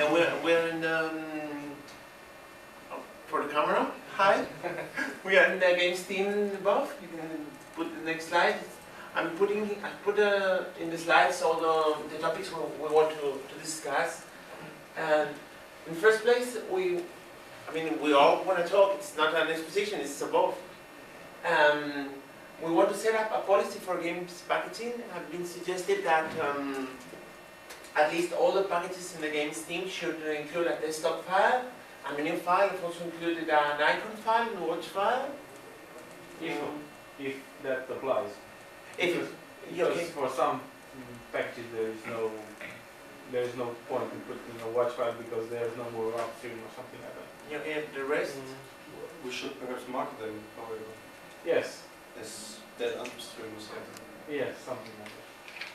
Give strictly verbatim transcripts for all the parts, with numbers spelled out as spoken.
And we're, we're in the, um, oh, for the camera, hi. We are in the games team above. You can put the next slide. I'm putting, I put uh, in the slides all the, the topics we, we want to, to discuss. And in first place, we, I mean, we all want to talk. It's not an exposition, it's above. Um, we want to set up a policy for games packaging. It has been suggested that um, at least all the packages in the games team should include a desktop file, a menu file. I've also included an icon file, a watch file. If, Um, if that applies. if Because, yeah, okay. because for some packages there is no there is no point in putting a watch file because there is no more upstream or something like that. You get the rest. We should perhaps mark them, however, Yes, as that upstream or something. yes, something like that.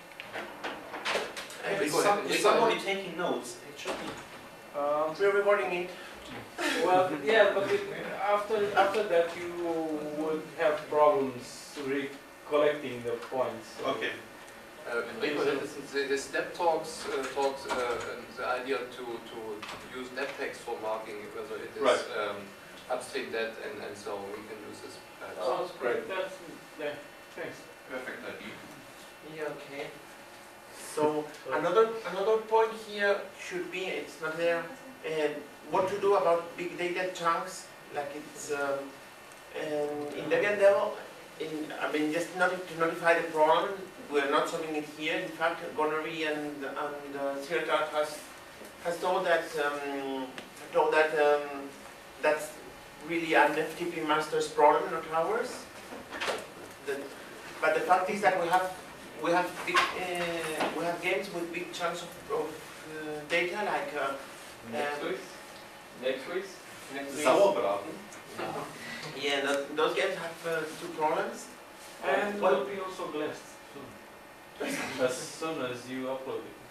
Uh, Is, some, is somebody taking notes, actually? Um, We're recording it. well, yeah, but it, after after that you would have problems recollecting the points. Okay. Uh, Enrico, the, the step talks uh, talks uh, and the idea to to use that text for marking whether it is Right. um, upstream that and and so we can use this. perhaps. Oh, that's great. That's yeah. Thanks. Perfect idea. Yeah, okay. So another another point here should be, it's not there, and what to do about big data chunks, like it's um, and in Debian level. In, I mean, just not to notify the problem. We're not solving it here. In fact, Gonorrhea and and uh, Zero-Dart has has told that um, told that um, that's really an F T P master's problem, not ours. The, but the fact is that we have we have big uh, we have games with big chunks of, of uh, data, like uh, Next um, week. Next week. next week. Sauerbraten. Yeah, that, those games have uh, two problems. And Well, will be also blessed soon. As soon as you upload it.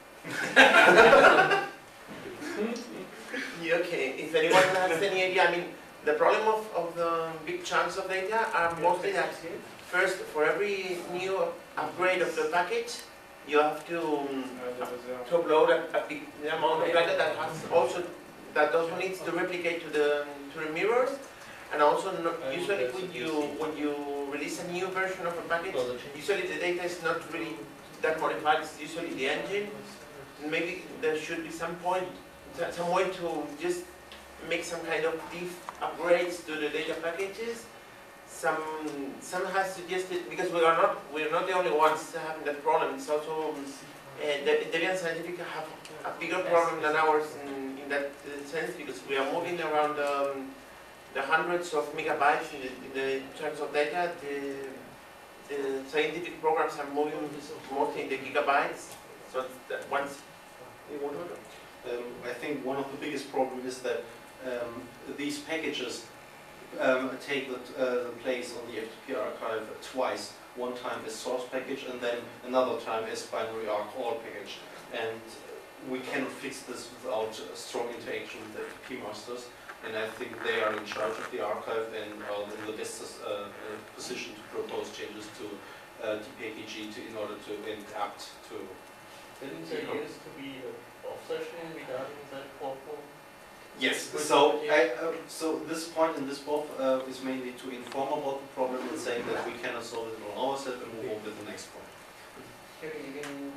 Yeah, okay, if anyone has any idea, I mean, the problem of, of the big chunks of data are mostly that first, for every new upgrade of the package, you have to, um, to upload a, a big amount of data that has also, that also needs to replicate to the, to the mirrors. And also, no, usually when you when you release a new version of a package, usually the data is not really that modified. It's usually the engine. Maybe there should be some point, some way to just make some kind of diff upgrades to the data packages. Some some has suggested, because we are not we're not the only ones having that problem. It's also uh, Debian Scientific have a bigger problem than ours in, in that uh, sense, because we are moving around. Um, the hundreds of megabytes in the, in the chunks of data. The, the scientific programs are moving mostly in the gigabytes. So that once you want to Um, I think one of the biggest problems is that um, these packages um, take the, uh, the place on the F T P archive twice. One time as source package and then another time as binary arc all package. And we cannot fix this without a strong interaction with the F T P masters. And I think they are in charge of the archive and are in the best uh, position to propose changes to uh, D P A K G to, in order to adapt to. Didn't there used to be a off session regarding that problem? Yes. So I, uh, so this point in this book uh, is mainly to inform about the problem and saying that we cannot solve it on ourselves and move on to the next point. Okay, you can.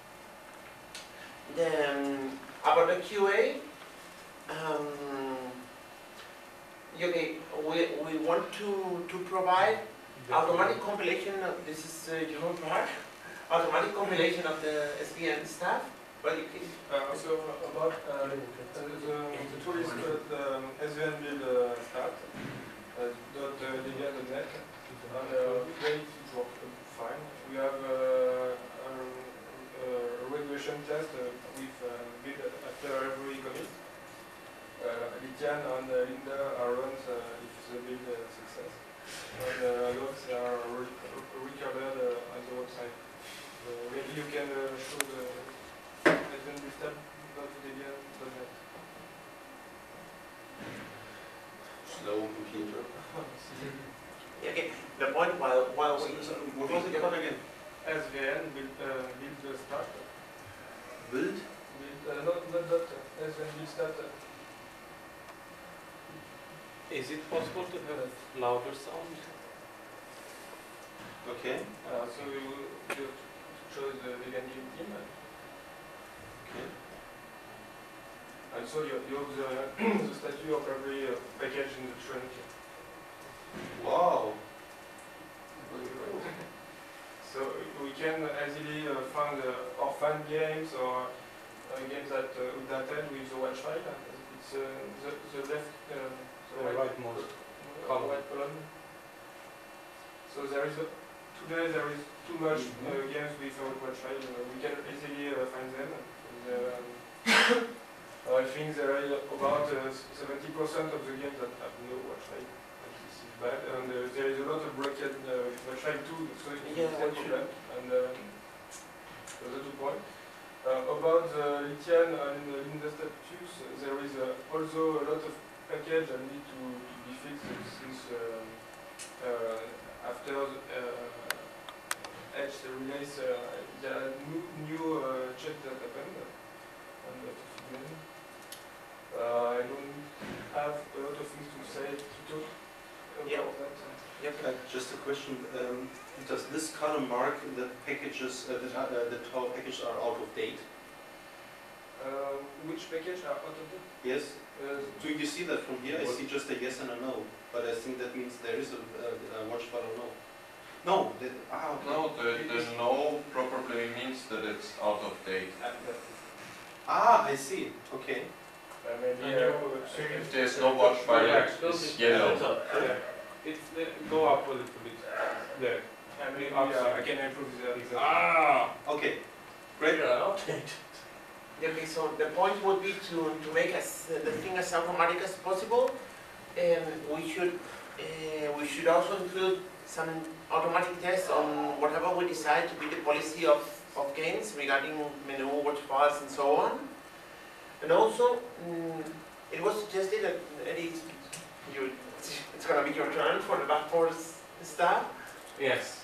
Then about the Q A. Um, Okay, we, we want to, to provide automatic compilation of, this is uh, Jeroen Praag, automatic compilation of the S V N stuff. Well, you can, Uh, so about uh, the, the tool is called um, S V N build uh, start uh, dot uh, debian dot net and uh, then it works fine. We have uh, a, a regression test uh, with uh, build after every commit. Uh, Lydian and uh, Linda are run uh, if the build uh, success. And uh, logs are re recorded uh, on the website. Uh, maybe you can uh, show the S V N build step dot debian dot net. Slow computer. yeah, okay, the point while, while we... What was it called again? S V N build, uh, build the start. Build? Build uh, not not dot, uh, S V N build stat. Uh, Is it possible to have louder sound? Okay. uh, so you you choose the vegan game team. uh, Okay. And so you, you have the, the statue of every uh, package in the trunk. Wow. So we can easily uh, find uh, orphan games or uh, games that uh, dated with the white file. It's uh, the, the left, uh, the The white, rightmost uh, column. white column. So there is a, today there is too much uh, games with uh, white file. Uh, we can easily uh, find them. And, um, I think there are about seventy percent of the games that have no watch file. This is bad. And uh, there is a lot of broken uh, watch file too, so it's Yeah, a watch problem. And um, so that's the point. Uh, about the Lithian and uh, in the status, uh, there is uh, also a lot of package that need to, to be fixed since uh, uh, after the uh, Edge release, uh, there are new, new uh, checks that happened. And uh, Uh, I don't have a lot of things to say to talk about Yeah. that. Yep. Uh, just a question. Um, does this column mark that packages uh, that, are, uh, that our packages are out of date? Uh, which package are out of date? Yes. Uh, Do you see that from here? I What? see just a yes and a no. But I think that means there is a, a, a watch file or no. No. The, ah, okay. No, the, the no probably means that it's out of date. Ah, I see. Okay. Uh, maybe And uh, you- If there's no watch file, Yeah. it's yellow. Yeah. It's uh, go up a little bit. There. uh, maybe Upside. uh, I can improve the Exactly. Ah! Okay. Great. Yeah, outdated. Okay, so the point would be to, to make as, the thing as automatic as possible. And we should uh, we should also include some automatic tests on whatever we decide to be the policy of, of games regarding menu, watch files, and so on. And also, mm, it was suggested that Eddie, you, it's gonna be your turn for the backboard stuff. Yes.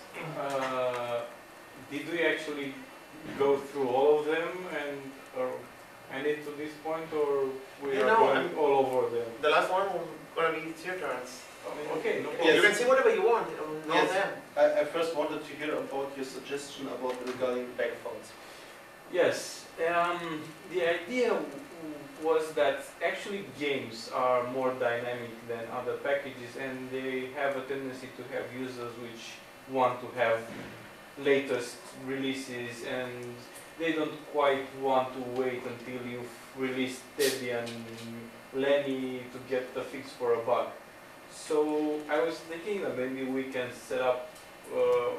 Uh, did we actually go through all of them and or end it to this point, or we You are know, going I'm- all over them? The last one was gonna be it's your turns. Okay, no Yes. problem. You can see whatever you want on all Yes. them. I, I first wanted to hear about your suggestion about regarding backphones. Yes, um, the idea w- was that actually games are more dynamic than other packages, and they have a tendency to have users which want to have latest releases, and they don't quite want to wait until you've released Teddy and Lenny to get the fix for a bug. So I was thinking that maybe we can set up uh,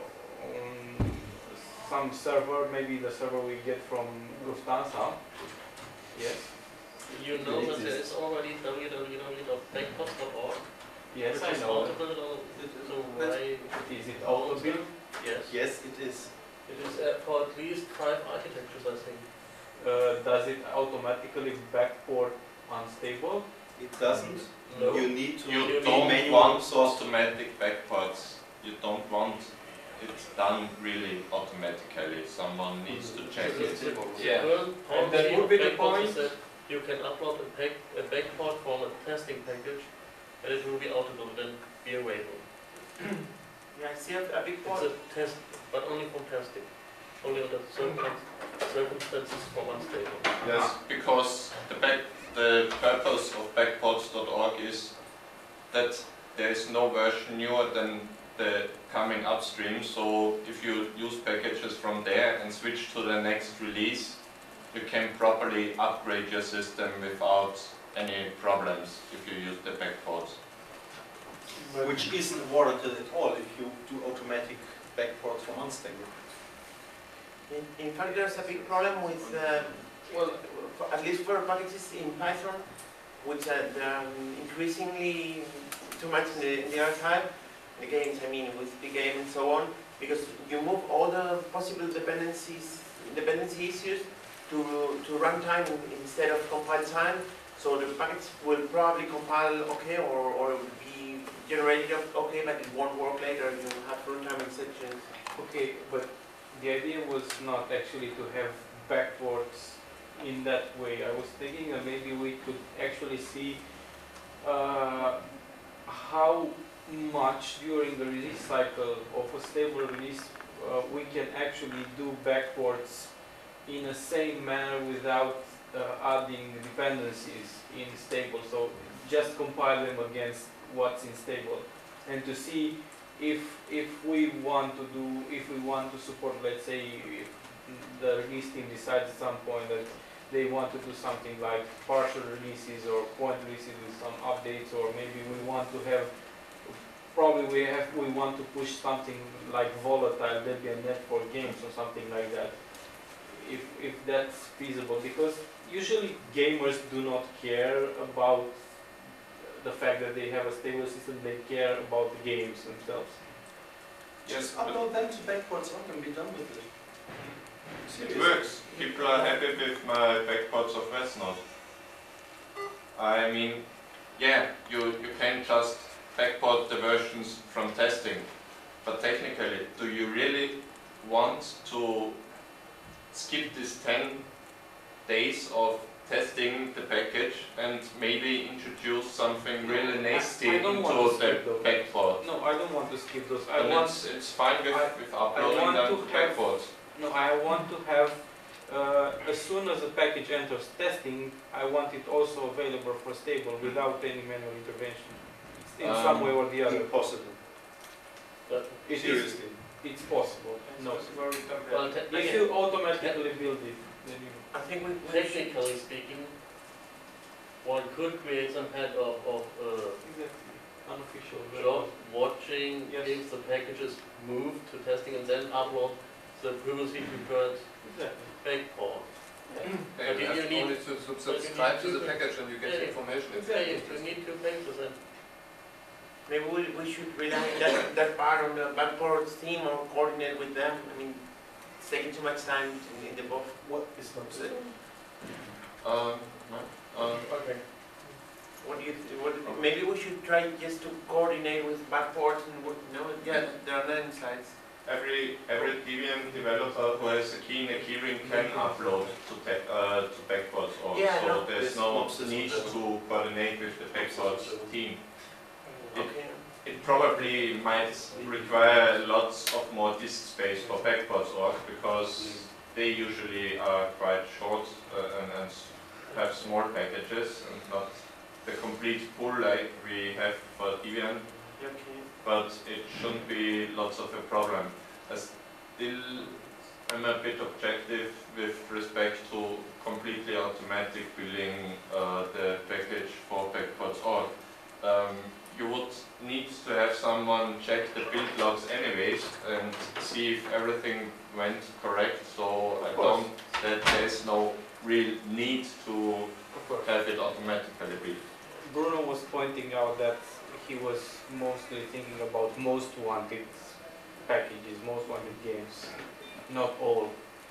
on some server, maybe the server we get from Lufthansa. Yes, You know that there is already w w w dot backpods dot org. yes, which I is know. auto-built on, so why, Is it auto build? yes. Yes, it is. It is uh, for at least five architectures, I think. Uh, does it automatically backport unstable? It doesn't. No. You need to You be don't manual want source. automatic backports. You don't want it done really automatically. Someone needs to check The- it. the- the Yeah. current And that policy would of be the backports point. is that you can upload a, pack, a backport from a testing package, and it will be auto-built and be available. Yeah, I see a, a big It's point. a test, but only from testing. Only under certain circumstances from unstable. Yes, because the back the purpose of backports dot org is that there is no version newer than the coming upstream. So if you use packages from there and switch to the next release, you can properly upgrade your system without any problems if you use the backports. Which isn't warranted at all if you do automatic backports from unstable. In, in fact, there's a big problem with, uh, well, for, at least for packages in Python, which are um, increasingly too much in the, in the archive, the games, I mean, with the game and so on, because you move all the possible dependencies, dependency issues to, to runtime instead of compile time, so the package will probably compile okay or, or be generated okay, but it won't work later. You have runtime exceptions. Okay, but the idea was not actually to have backports in that way. I was thinking that maybe we could actually see uh, how much during the release cycle of a stable release uh, we can actually do backports in the same manner without uh, adding dependencies in stable. So just compile them against what's in stable, and to see if if we want to do if we want to support, let's say, if the release team decides at some point that they want to do something like partial releases or point releases with some updates, or maybe we want to have probably we have we want to push something like volatile Debian Net for games or something like that. If if that's feasible, because usually gamers do not care about the fact that they have a stable system, they care about the games themselves. Just upload them to backports and be done with it. It works. People are happy with my backports of Westnode. I mean, yeah, you, you can just backport the versions from testing, but technically, do you really want to skip these ten days of testing the package and maybe introduce something really nasty I don't into want to the skip those. backport? No, I don't want to skip those. I And want it's, it's fine with, I- with uploading want them to to have- backport. no, I want to have uh, as soon as the package enters testing, I want it also available for stable without any manual intervention, in Um, some way or the other. Impossible. But, It is, Seriously. it's possible. No, well, te- if you automatically build it, then you. I think we, we should, technically speaking, one could create some kind of, of uh, Exactly. Unofficial. job watching Yes. if the packages move to testing and then upload the previously prepared Exactly. backport. Okay, But you you have need- only to sub- but you subscribe need to the to- package and you get Yeah, information. It's Exactly, not you need two pages and maybe we, we should rely that, that part on the backports team or coordinate with them. I mean, it's taking too much time in, in the both. What is not said? Um, um, Okay. What do you, th- what, maybe we should try just to coordinate with backports and what, no, yeah, there are nine sites. every every Debian developer who has a key in a keyring can upload to te- uh, to backports, or Yeah, so no, there's there's no options need on that. to coordinate with the backports team. It- Okay. It probably might require lots of more disk space for backports org, because they usually are quite short uh, and, and have small packages and not the complete pool like we have for Debian. Okay. But it shouldn't be lots of a problem. I still am a bit objective with respect to completely automatic building uh, the package for backports org. Um, you would need to have someone check the build logs anyways and see if everything went correct, so I don't, that there's no real need to Of course. have it automatically built. Bruno was pointing out that he was mostly thinking about most wanted packages, most wanted games, not all.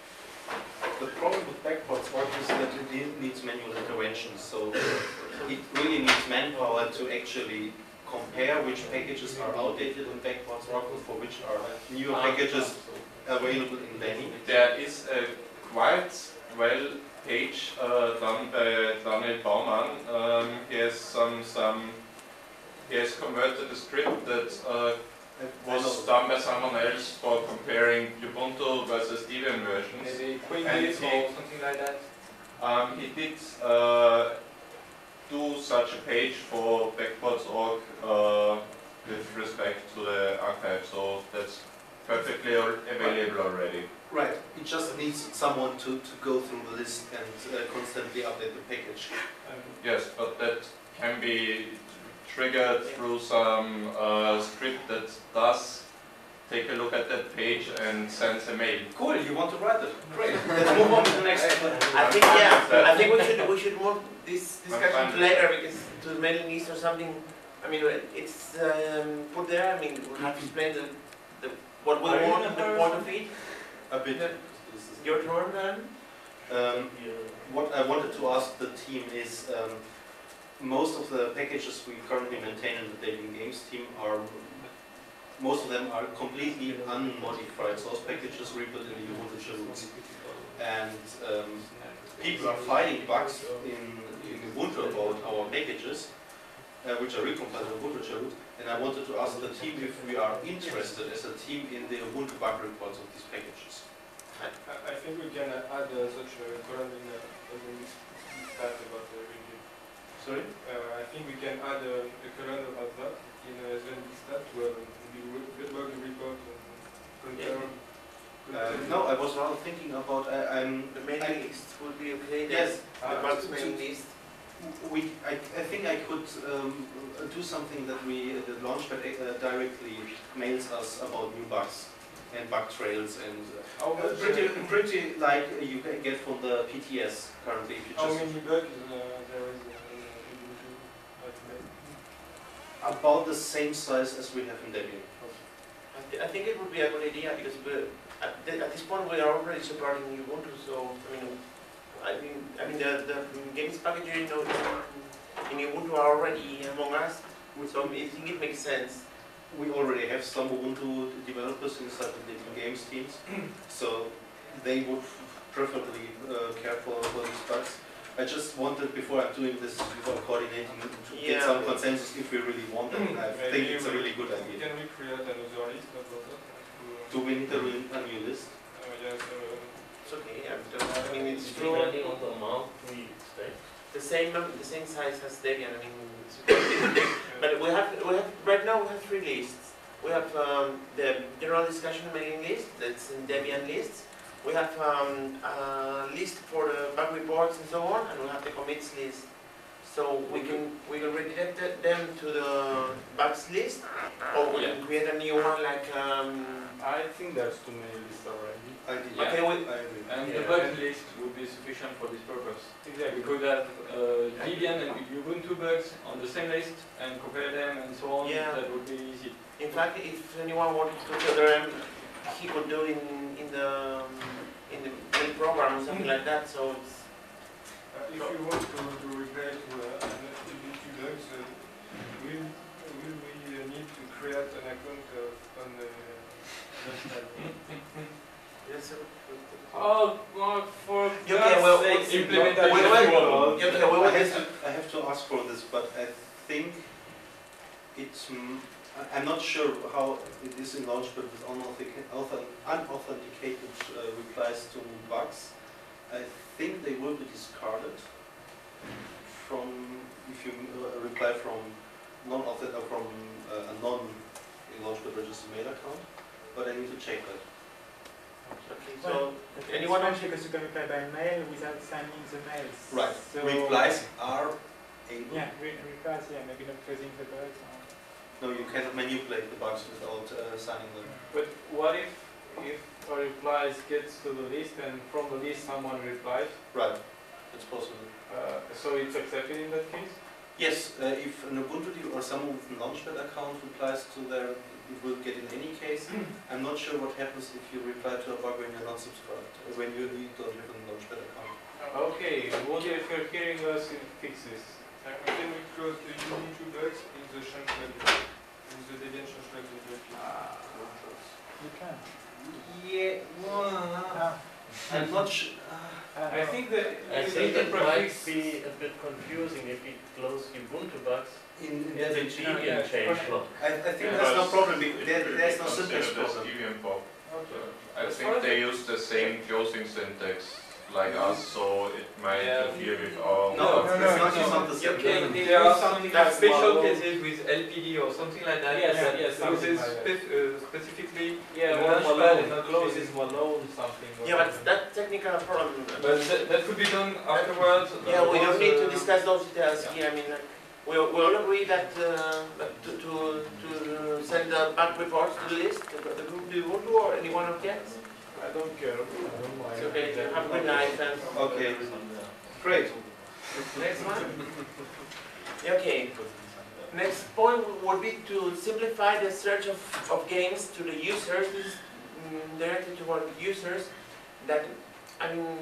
The problem with backports org is that it ne- needs manual intervention, so it really needs manpower to actually compare which packages are outdated in backports org and for which are newer packages available in Benny. There is a quite well page uh, done by Daniel Baumann. Um, he has some some he has converted a script that uh, was done by someone else for comparing Ubuntu versus Debian versions. Maybe And Quinbit he- or something like that. Um, he did uh, do such a page for backports dot org uh, with respect to the archive, so that's perfectly al- available already. Right, it just needs someone to, to go through the list and uh, constantly update the package. Yes, but that can be triggered through some uh, script that does take a look at that page and sends a mail. Cool, you want to write it? Great, let's move on to the next one. I think, yeah, I think we should, we should move this fine discussion to with later that. because to the mailing list or something. I mean, it's um, put there, I mean, we have to explain the, the, what we Are you want, in a the hurry? point of it. A bit. Your turn then? Um, what I wanted to ask the team is, um, most of the packages we currently maintain in the Debian Games team are, most of them are completely unmodified source packages rebuilt in the Ubuntu shell. and um, people are finding bugs in, in Ubuntu about our packages, uh, which are recompiled in Ubuntu Cherut, and I wanted to ask the team if we are interested as a team in the Ubuntu bug reports of these packages. I, I think we can uh, add uh, such a column in, uh, in this stat about the review. Sorry? Uh, I think we can add uh, a column about that in uh, the stat to uh, the bug report and control. Uh, no, I was rather thinking about, uh, I'm, The mailing I- list would be okay. yes, The uh, bugs to- mailing to- list. we, I, I think I could um, do something that we, the Launchpad uh, directly mails us about new bugs and bug trails and uh, How uh, much, pretty, uh, pretty like you can get from the P T S currently. If you how just many bugs uh, there is uh, in uh, Ubuntu at Mail? about the same size as we have in Debian. I, th I think it would be a good idea because we're, at, the, at this point we are already supporting Ubuntu, so I mean, I mean, I mean the, the games package you know in Ubuntu are already among us, so I think it makes sense. We already have some Ubuntu developers inside the Debian games teams, so they would preferably uh, care for, for these bugs. I just wanted, before I'm doing this, before coordinating, to get Yeah. some consensus if we really want them. I Maybe think it's a we- really good idea. Can we create another list about that? To, Do we need a, re- a new list? uh, yes, uh, It's okay. I, don't, I mean, it's true. Depending on the amount we expect. The same um, the same size as Debian. I mean, it's okay. But we have we have right now we have three lists. We have um, the general discussion mailing list. That's in Debian lists. We have um, a list for the bug reports and so on, and we have the commits list. So we can we can redirect it- them to the bugs list, or we can create a new one like. Um, I think there's too many lists already. I did. Yeah. Okay, we, I agree. And the Yeah. bug list would be sufficient for this purpose. We Exactly. could have uh, Debian and Ubuntu bugs on the same list and compare them and so on. Yeah. That would be easy. in fact, if anyone wanted to further them, he could do it in in the um, in the main program or something like that. So it's. uh, if you want to, to reply to uh, an Ubuntu bugs, uh, will, will we uh, need to create an account uh, on the Yes, sir. Oh, well, for Okay, God's well, sake, well, implement well, that well, as well, well. Yeah, okay, well, I this- have, to, I have to ask for this, but I think it's. Mm, I- I'm not sure how it is in Launchpad with unauthenticated, unauthenticated uh, replies to bugs. I think they will be discarded from if you uh, reply from non uh, from uh, a non Launchpad registered mail account, but I need to check that. Okay, Well, so anyone Especially because you can reply by mail without signing the mails. Right. So, Replies are able. Yeah, re replies, yeah, maybe not closing the bugs. Or No, you cannot manipulate the bugs without uh, signing them. But what if if a reply gets to the list and from the list someone replies? Right. It's possible. Uh, so it's accepted in that case? Yes, uh, if an Ubuntu dev- or someone with a Launchpad account replies to their, it will get in any case. I'm not sure what happens if you reply to a bug when you're not subscribed, or when you you don't have a Launchpad account. Okay, Woody, if you're hearing us, fix this. Uh, can we close the Ubuntu bugs in the change log, in the Debian change log directly? you can. Yeah, well, Ah, I'm not sure. ah, I no. think that I with think the it might prefix- be a bit confusing if we close Ubuntu bugs In, in in the that, Debian yeah, change okay. log. I, I think there's no problem. be- It There, will there's be no syntax considered as problem. Debian pop. Okay. I As think far as they it- use the same closing syntax like us, so it might Yeah. interfere with our. No, no, it's no, not, no. it's not the same. Okay, problem. they There do are something some like special small- cases with L P D or something like that. Yes, that yes, something uses like spe- uh, specifically. Yeah, The or Launchpad Malone, is not closes Malone something. or yeah, but something. that technical problem. But that, that could be done afterwards. Yeah, we don't once, need to uh, discuss those details here. I mean, uh, we we all agree that uh, that to to to send the bug reports to the list. The the group do you want to, or anyone objects? I don't care. I don't mind. It's okay. Have a good night and. Okay, great. Next one. Okay. Next point would be to simplify the search of, of games to the users. This is mm, directed toward users. That I mean,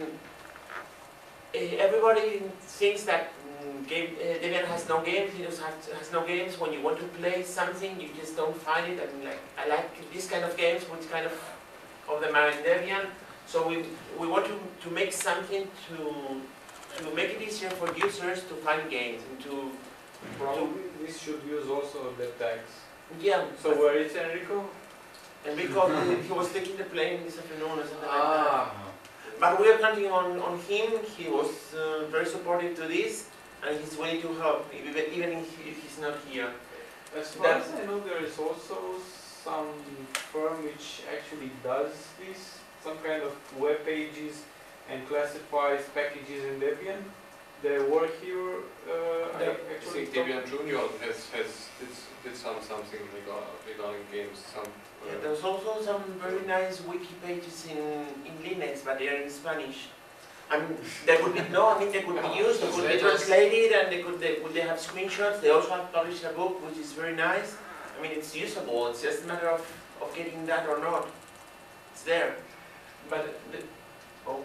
eh, everybody thinks that mm, game uh, Debian has no games. It just has, has no games. When you want to play something, you just don't find it. I mean, like I like this kind of games, which kind of of them are in Debian. So we, we want to, to make something to, to make it easier for users to find games and to, Probably we should use also the tags. yeah. So where is Enrico? Enrico, he was taking the plane this afternoon or something like that. Ah, But we are counting on, on him. He was uh, very supportive to this, and he's willing to help, even, even if he- if he's not here. as far as I know, there is also some firm which actually does this, some kind of web pages and classifies packages in Debian. They work here. Uh, I Yeah. I actually think Debian Junior has, has did, did some, something regarding, regarding games. Some, Yeah, uh, there's also some very nice wiki pages in, in Linux, but they are in Spanish. I mean, they would be, no, I mean, they could be used, they could be translated, and they could, they, would they have screenshots. They also have published a book, which is very nice. I mean, it's usable. It's just a matter of, of getting that or not. It's there. But the, oh.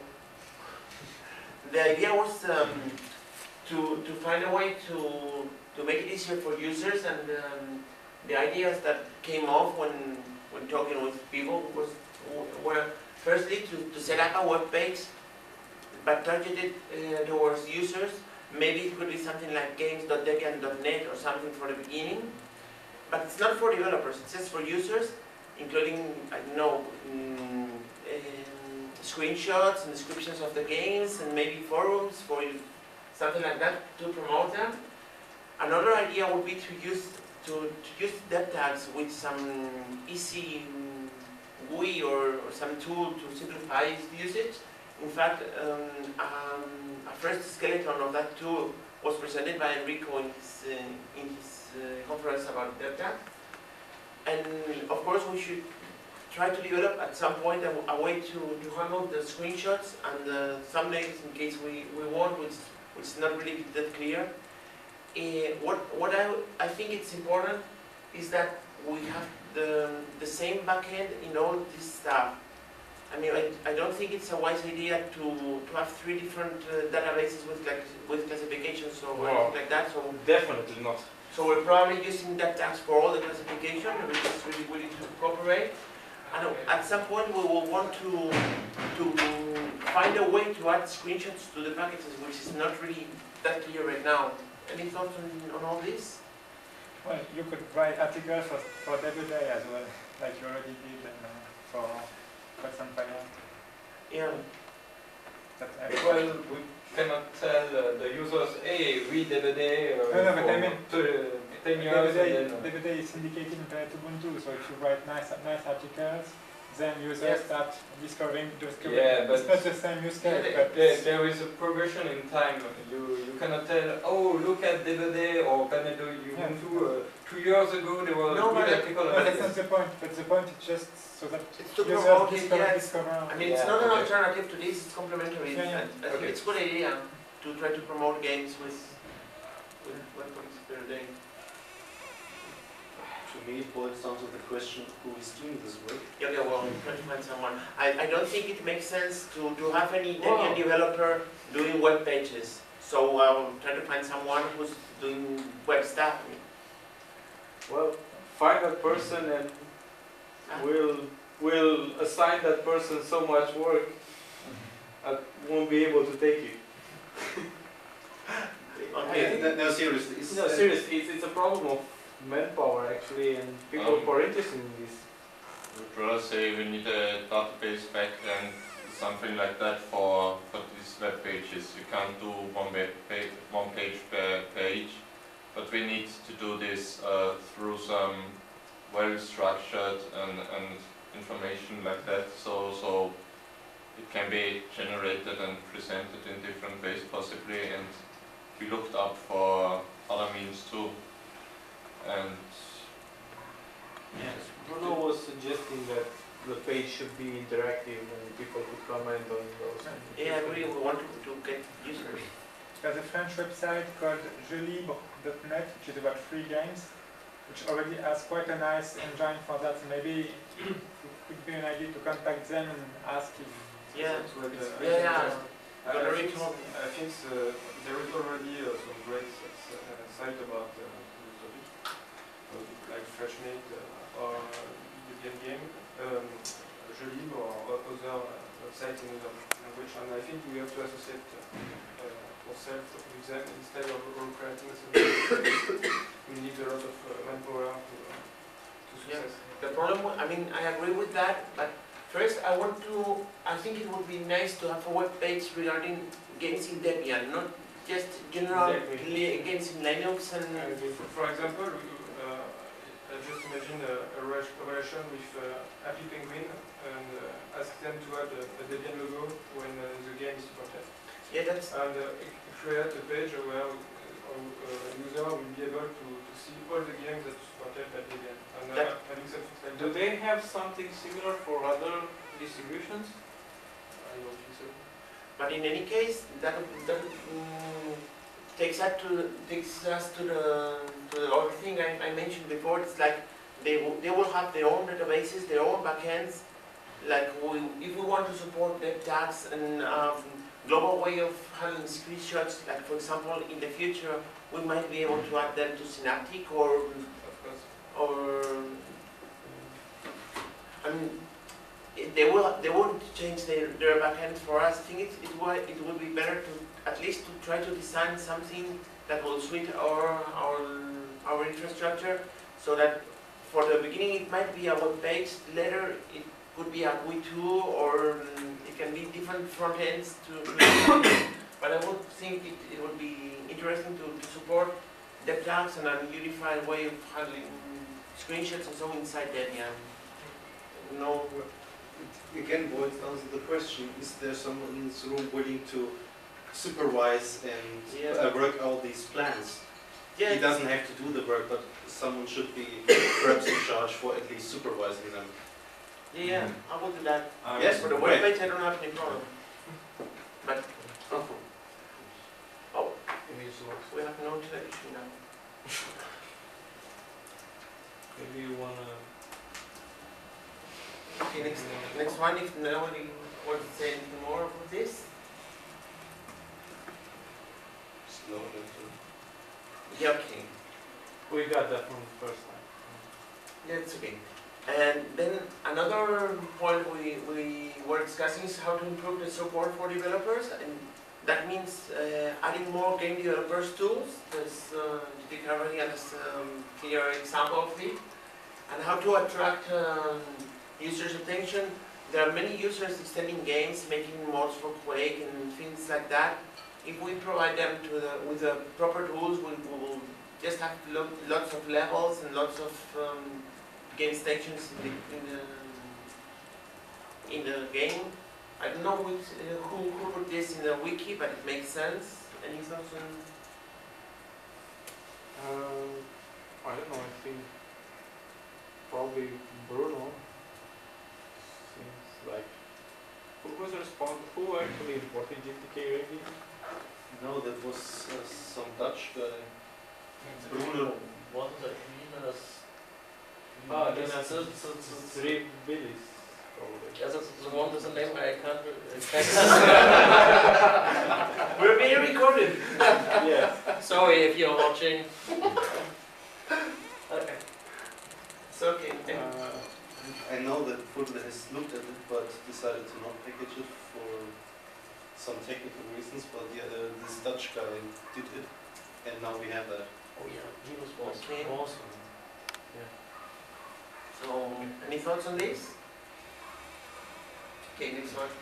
The idea was um, to, to find a way to, to make it easier for users, and um, the ideas that came off when, when talking with people was, were firstly to, to set up a web page but targeted uh, towards users. Maybe it could be something like games dot debian dot net or something for the beginning, but it's not for developers, it's just for users, including, I don't know, mm, um, screenshots and descriptions of the games, and maybe forums for you, something like that to promote them. Another idea would be to use to, to use dev tags with some easy G U I or, or some tool to simplify its usage. In fact, um, um, a first skeleton of that tool was presented by Enrico in his, uh, in his uh, conference about dev tag. And of course, we should try to develop at some point a, a way to, to handle the screenshots and the thumbnails in case we, we want, which, which is not really that clear. Uh, what what I, I think it's important is that we have the, the same backend in all this stuff. I mean, I, I don't think it's a wise idea to, to have three different uh, databases with, like, with classifications or No. anything like that. So Definitely not. So we're probably using that tags for all the classification, and we're just really willing to cooperate. And at some point we will want to, to find a way to add screenshots to the packages, which is not really that clear right now. Any thoughts on, on all this? Well, you could write articles for, for every day as well, like you already did uh, for quite some time. Yeah. That's every- Well, we cannot tell uh, the users, hey, read D V D uh, No, no, but for I mean, t- ten years. and then, uh, D V D is indicated in Ubuntu, so if you write nice, nice articles, then users Yes. start discovering, discovering. Yeah, but- it's not the same use case, Yeah, but There, there is a progression in time. You you cannot tell, oh, look at D V D or Canada Ubuntu. Uh, two years ago, there was No, a good but- article no, about that's this. not the point. But the point is just so that It's to users promote it, discover, yeah. It's, discover. I mean, it's Yeah, not an okay. alternative to this, it's complementary. Yeah, yeah. I, I think Okay. it's a good idea to try to promote games with, with webpages per day. To me, it boils down to the question who is doing this work. Yeah, okay, well, try to find someone. I, I don't think it makes sense to, to have any Wow. Debian developer doing web pages. So I'll try to find someone who's doing web stuff. Well, find that person and we'll, we'll assign that person so much work I won't be able to take it. Okay. No, no, seriously. It's, No, uh, seriously, it's, it's a problem of manpower actually, and people Um, who are interested in this. I would rather say we need a database backend, something like that for, for these web pages. You can't do one web page, one page per page, but we need to do this uh, through some well-structured and, and information like that. So, so it can be generated and presented in different ways possibly, and we looked up for other means too. And Yes, Bruno was suggesting that the page should be interactive and people could comment on those. Yeah, I agree. We want to, to get users. There's a French website called je libre dot net, which is about free games, which already has quite a nice engine for that. So maybe it could be an idea to contact them and ask if Yeah. But, uh, Yeah, yeah. I, I Valerie think, told me. I think uh, there is already uh, some great s- uh, site about uh, this topic, uh, like FreshMate uh, or Debian Game, um, Je Libre or other uh, site in another language, and I think we have to associate uh, uh, ourselves with them instead of creating something. We need a lot of uh, manpower to, uh, to success. The problem, wi- I mean, I agree with that, but first I want to, I think it would be nice to have a web page regarding games in Debian, not just general Exactly. li- games in Linux and... Uh, for, for example, uh, I just imagine a, a rela- a relation with uh, Happy Penguin and uh, ask them to add a, a Debian logo when uh, the game is supported. Yeah, that's... And uh, create a page where uh, a user will be able to, to see all the games that are supported by Debian. And uh, That- having something like Do that, they have something similar for other distributions? I don't think so. But in any case, that, that mm, takes, us to, takes us to the, to the other thing I, I mentioned before. It's like they, will- they will have their own databases, their own backends. Like we, if we want to support dev tags and um, global way of handling screenshots, like for example, in the future, we might be able to add them to Synaptic or, Of course. or I mean, it- they will they won't change their, their backend for us. I think it it would it would be better to at least to try to design something that will suit our our our infrastructure, so that for the beginning it might be a web page. Later it could be a G U I two, or um, it can be different front ends to. to but I would think it, it would be interesting to, to support dev tags and a unified way of handling screenshots and so inside Debian. No. Again, boils down to the question, is there someone in this room willing to supervise and Yeah. uh, work out these plans? Yeah. He doesn't have to do the work, but someone should be perhaps in charge for at least supervising them. Yeah, yeah, I will do that. Um, Yes, For the great. web page, I don't have any problem. But oh, we have no television now. Maybe you wanna. Okay, next, next one. If nobody wants to say anything more about this, No, that's yeah, okay. We got that from the first time. Yeah, it's okay. And then another point we, we were discussing is how to improve the support for developers, and that means uh, adding more game developers tools. There's uh, G T Carvalho has a um, clear example of it, and how to attract um, users' attention. There are many users extending games, making mods for Quake and things like that. If we provide them to the, with the proper tools, we will just have lo lots of levels and lots of um, game stations in the, in the, in the game. I don't know which, uh, who, who put this in the wiki, but it makes sense. Any thoughts on? Uh, I don't know, I think probably Bruno. Seems like. Who was responsible? Who actually imported G T K already? No, that was uh, some Dutch guy. Bruno. What is that? Venus. Ah, Venus. that's So, so, so, so, Three Billies, probably. yeah, that's the one with the name I can't. I We're being recorded. Yeah. can't. Sorry if you're watching. Okay. It's okay. Uh, I know that Foodler has looked at it, but decided to not package it for some technical reasons. But yeah, the, this Dutch guy did it, and now we have that. Oh yeah, Venus was Okay. awesome. So, any thoughts on this? Okay, next one.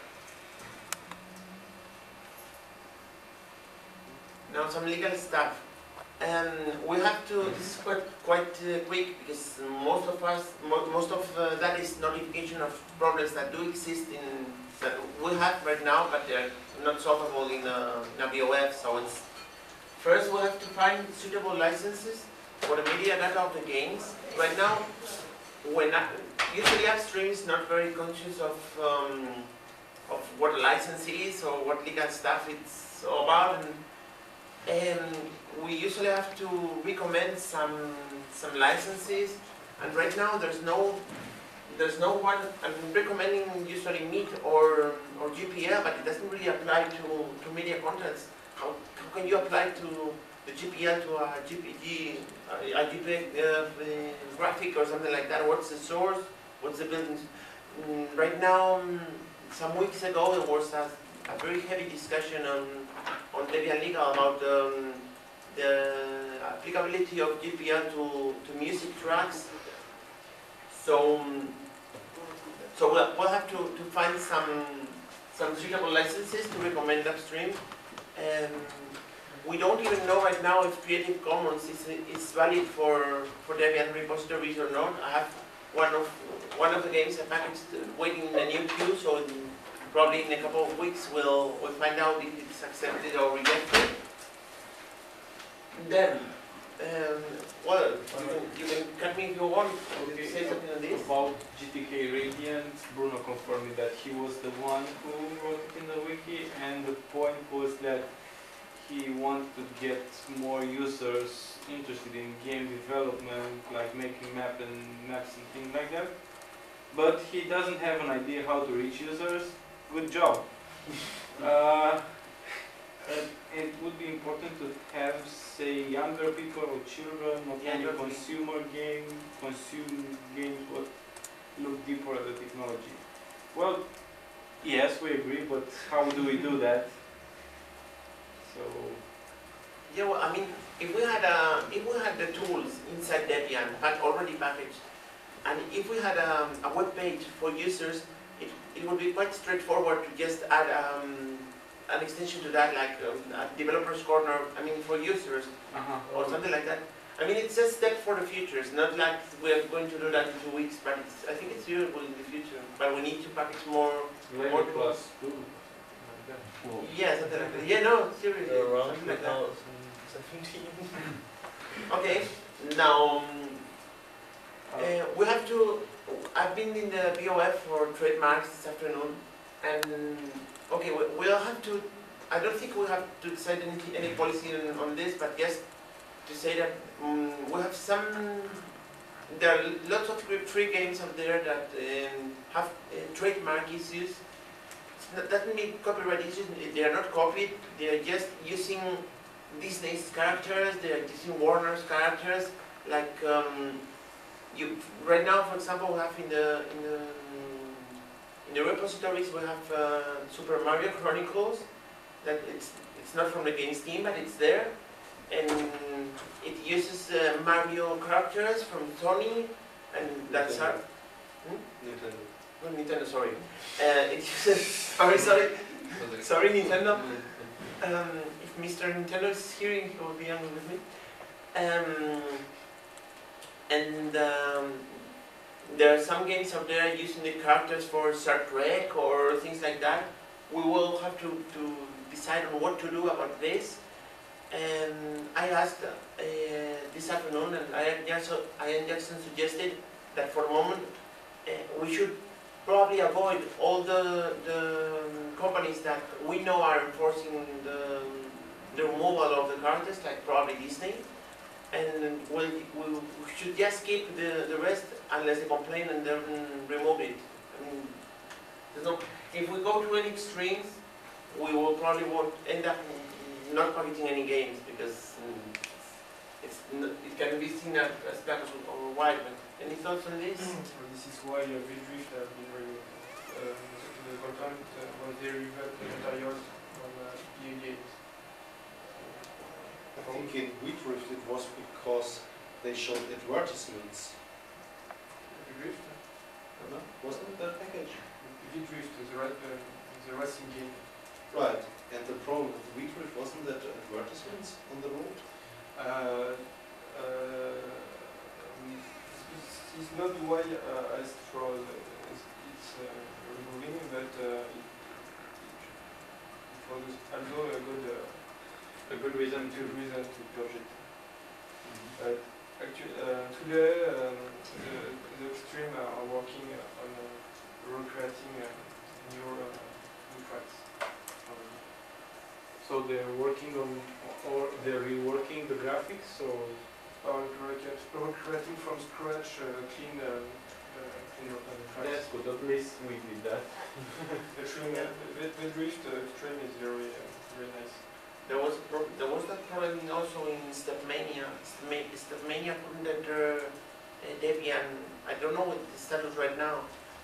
Now some legal stuff. Um, we have to, this is quite, quite uh, quick because most of us, mo most of uh, that is notification of problems that do exist in, that we have right now, but they're not solvable in a, in a B O F. So it's, first we have to find suitable licenses for the media data of the games. Right now, when I, usually Upstream is not very conscious of um, of what a license is or what legal stuff it's all about, and, and we usually have to recommend some some licenses. And right now, there's no there's no one. I'm recommending usually Meet or or G P L, but it doesn't really apply to to media contents. How how can you apply to the G P L to a G P G, a, a JPEG uh, graphic or something like that? What's the source? What's the building? Mm, right now, um, some weeks ago there was a, a very heavy discussion on, on Debian Legal about um, the applicability of G P L to, to music tracks. So, um, so we'll, we'll have to, to find some, some suitable licenses to recommend upstream. Um, we don't even know right now if Creative Commons is, is valid for, for Debian repositories or not. I have one of, one of the games a package waiting in a new queue, so in, probably in a couple of weeks we'll, we'll find out if it's accepted or rejected. Then, um, well, you can, you can cut me if you want. Okay, Say something on this. about G T K Radiant, Bruno confirmed me that he was the one who wrote it in the wiki, and the point was that he wanted to get more users interested in game development, like making map and maps and things like that. But he doesn't have an idea how to reach users. Good job. uh, Uh, it would be important to have, say, younger people or children, not only Younger consumer game, consume games, but look deeper at the technology. Well, yes, we agree, but how do we do that? So, Yeah, well, I mean, if we had a, if we had the tools inside Debian, but already packaged, and if we had a, a web page for users, it, it would be quite straightforward to just add um, an extension to that, like um, a developer's corner, I mean, for users, uh-huh. or something like that. I mean, it's a step for the future. It's not like we're going to do that in two weeks, but it's, I think it's doable in the future. But we need to package more. Level More plus two. Like that. Yeah, something like that. Yeah, no, seriously. Around something like that. two thousand seventeen. Okay, now um, Uh, uh, we have to. I've been in the B O F for trademarks this afternoon, and okay, we, we'll have to. I don't think we have to decide any, any policy on, on this, but just to say that um, we have some. There are lots of free games out there that um, have uh, trademark issues. That doesn't mean copyright issues. They are not copied. They are just using Disney's characters. They are using Warner's characters. Like um, you, right now, for example, we have in the in the in the repositories we have uh, Super Mario Chronicles. That it's it's not from the games team, but it's there, and it uses uh, Mario characters from Sony, and that's our. Hmm? Nintendo. No, Nintendo, sorry. Uh, it uses. Sorry, sorry, sorry, Nintendo. Um, if Mister Nintendo is hearing, he will be angry with me. Um, and um, there are some games out there using the characters for Star Trek or things like that. We will have to, to decide on what to do about this. And I asked uh, this afternoon, and Ian Jackson, Ian Jackson suggested that for the moment uh, we should probably avoid all the, the companies that we know are enforcing the, the removal of the characters, like probably Disney. And we'll, we should just keep the, the rest unless they complain and then remove it. I mean, there's no, if we go to any extremes, we will probably won't end up not packaging any games because um, it's n it can be seen as, as black or white. But any thoughts on this? Well, this is why uh, Vidrift has been removed. Um, the content uh, was derived the materials on uh, E A games. I think in Vidrift it was because they showed advertisements. Vidrift? No? Wasn't it that package? Vidrift is the, ra uh, the racing game. Right. And the problem with Vidrift wasn't that advertisements on the road? Uh, uh, um, it's, it's not why uh, as for the, it's, it's uh, removing, but uh, it, it was also a good uh, a good reason to. good reason to purge it. Mm-hmm. But actually, uh, today um, the, the Extreme are working on uh, recreating uh, new uh, new tracks. So they're working on, or they're reworking the graphics, or Or recreating from scratch uh, clean uh, uh, clean uh, tracks. that's good. At least we did that. The Extreme, uh, the, the Drift uh, Extreme is very uh, very nice. There was a pro there was that problem also in Stepmania. Stepmania couldn't enter uh, Debian. I don't know what the status right now.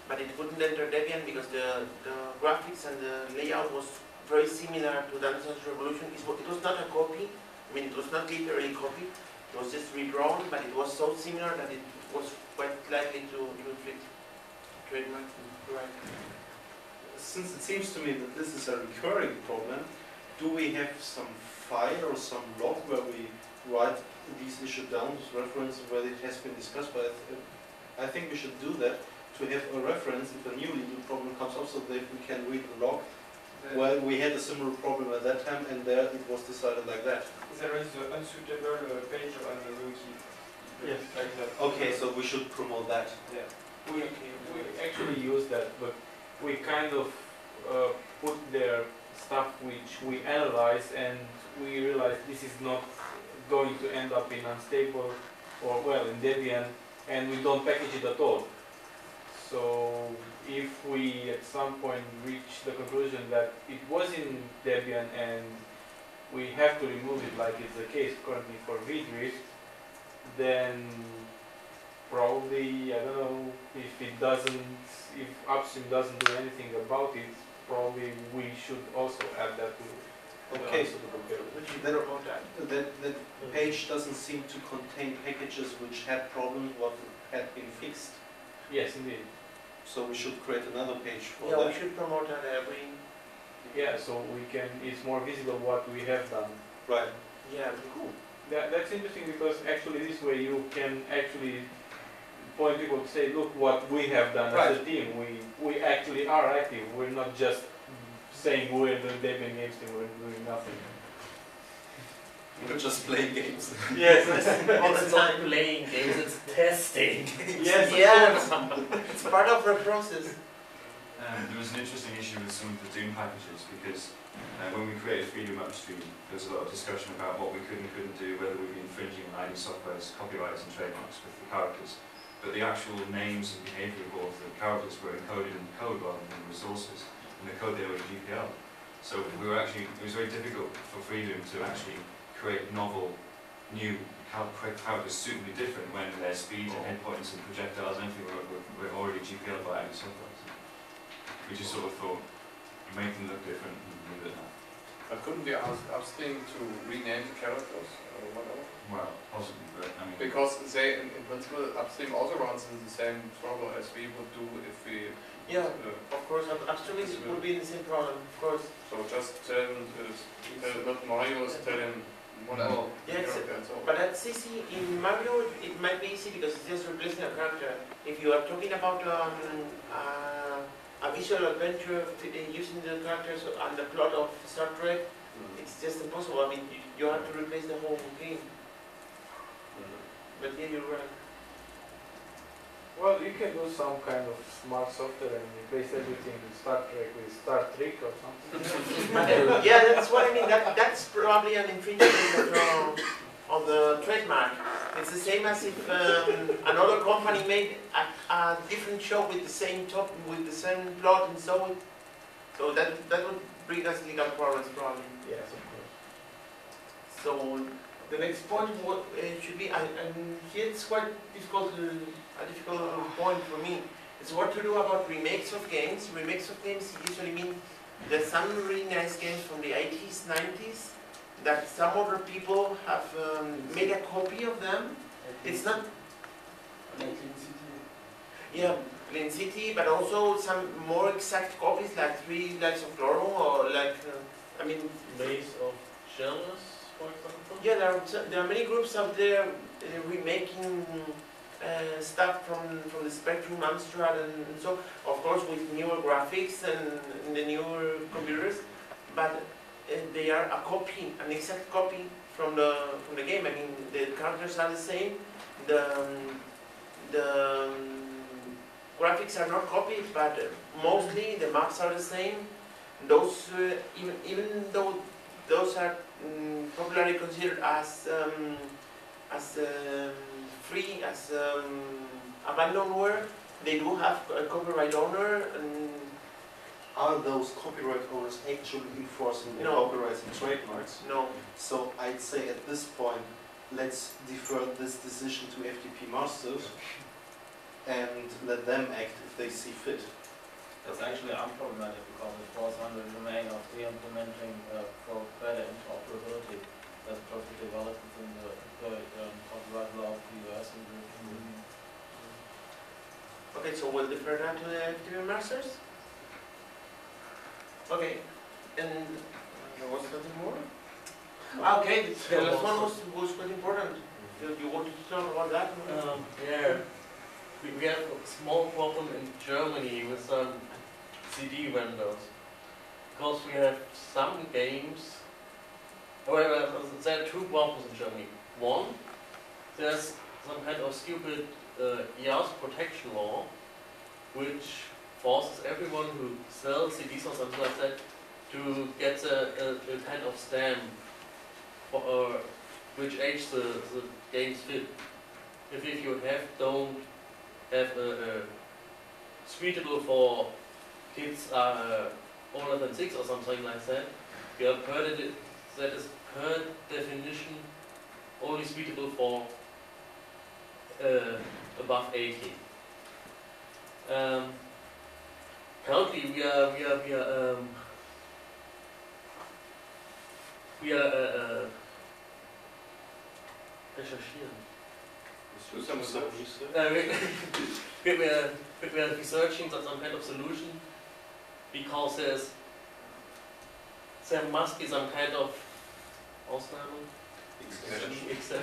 but it wouldn't enter Debian because the, the graphics and the layout was very similar to Dance Dance Revolution. It was, it was not a copy, I mean it was not literally copied, it was just redrawn, but it was so similar that it was quite likely to, to inflict trademark. Right. Since it seems to me that this is a recurring problem, do we have some file or some log where we write these issues down as reference where it has been discussed? But I think we should do that to have a reference if a new legal problem comes up, so that we can read the log. Well, we had a similar problem at that time, and there it was decided like that. There is an unsuitable uh, page on the wiki. Yes. Like that. Okay, so we should promote that. Yeah. We, we actually use that, but we kind of uh, put there stuff which we analyze and we realize this is not going to end up in unstable or, well, in Debian, and we don't package it at all. So if we at some point reach the conclusion that it was in Debian and we have to remove it, like it's the case currently for vDrift, then probably, I don't know, if it doesn't, if Upstream doesn't do anything about it, probably we should also add that to Okay. the unsuitable page. Which you Then- better about that. That, that page doesn't seem to contain packages which had problems what had been fixed. Yes, indeed. So we should create another page for Yeah, we that. should promote that every, Yeah, so we can, it's more visible what we have done. Right. yeah, cool. That, that's interesting because actually this way you can actually point people to say, look what we have done as a team. We, we actually are active. We're not just saying we're the Debian games team, we're doing nothing. We're just playing games. Yes, All the It's not time. playing games, it's testing. yes, Yeah, it's part of the process. Um, there was an interesting issue with some of the Doom packages because uh, when we created Freedom Upstream, there was a lot of discussion about what we could and couldn't do, whether we'd be infringing on I D Software's copyrights and trademarks with the characters. But the actual names and behaviour of the characters were encoded in the code rather than the resources. In the code they were G P L. So we were actually, it was very difficult for Freedom to actually create novel, new characters suitably different when their speed and endpoints and projectiles and everything were, were, were already G P L by I D Software. So we just sort of thought, make them look different and leave it at that. But couldn't we ask Upstream to rename the characters or whatever? Well, possibly, but I mean... Because they, in, in principle, Upstream also runs in the same trouble as we would do if we... Yeah, Uh, of course, Upstream is- would be in the same problem, of course. so just tell him, to, tell not Mario, tell him whatever. Yeah, it's- character and so on. But at C C, in Mario, it might be easy because it's just replacing a character. If you are talking about um, uh, a visual adventure f- uh, using the characters and the plot of Star Trek, it's just impossible. I mean, you, you have to replace the whole game. But yeah, you're right. Well, you can do some kind of smart software and replace everything with Star Trek with Star Trek or something. But, uh, yeah, that's what I mean. That that's probably an infringement of the, of the trademark. It's the same as if um, another company made a, a different show with the same top, with the same plot, and so on. So that that would bring us legal problems, probably. Yes, of course. So the next point what, uh, should be, and, and here it's quite difficult, uh, a difficult point for me. It's what to do about remakes of games. Remakes of games usually mean there's some really nice games from the eighties, nineties that some other people have um, made a copy of them. It's not, yeah, Plain City, but also some more exact copies like Three Lives of Chloro or like, uh, I mean, Maze of Jealous, for example. yeah, there are, there are many groups out there uh, remaking uh, stuff from, from the Spectrum, Amstrad, and so, of course, with newer graphics and, and the newer computers, but uh, they are a copy, an exact copy from the from the game. I mean, the characters are the same, the um, the um, graphics are not copied, but uh, mostly the maps are the same. Those uh, even even though those are um, popularly considered as um, as um, free, as um, abandonware, they do have a copyright owner. And Are those copyright owners actually enforcing their No. copyrights and trademarks? no, So I'd say at this point, let's defer this decision to F T P Masters and let them act if they see fit. It's actually unproblematic because it falls under the domain of re-implementing uh, for better interoperability. That's perfectly valid within the, the um, copyright law of the U S and the European Union. Okay, so we'll defer that to the F T V masters. Okay, and there was nothing more? Ah, okay, the last one was, was quite important. You, you wanted to tell about that? Um, yeah, we, we have a small problem in Germany with some C D vendors. Because we have some games, well, there are two problems in Germany. One, there's some kind of stupid uh, E A S protection law, which forces everyone who sells C Ds or something like that to get a, a, a kind of stamp for uh, which age the, the games fit. If, if you have, don't have a, a suitable for kids uh, older than six or something like that, you have per de that is per definition only suitable for uh, above eighteen. Um, currently, we are we are we are um, we are uh, uh, recherchieren. Do some research. Uh, we, we, are, we are researching some kind of solution because there's there must be some kind of Ausnahme. Exception.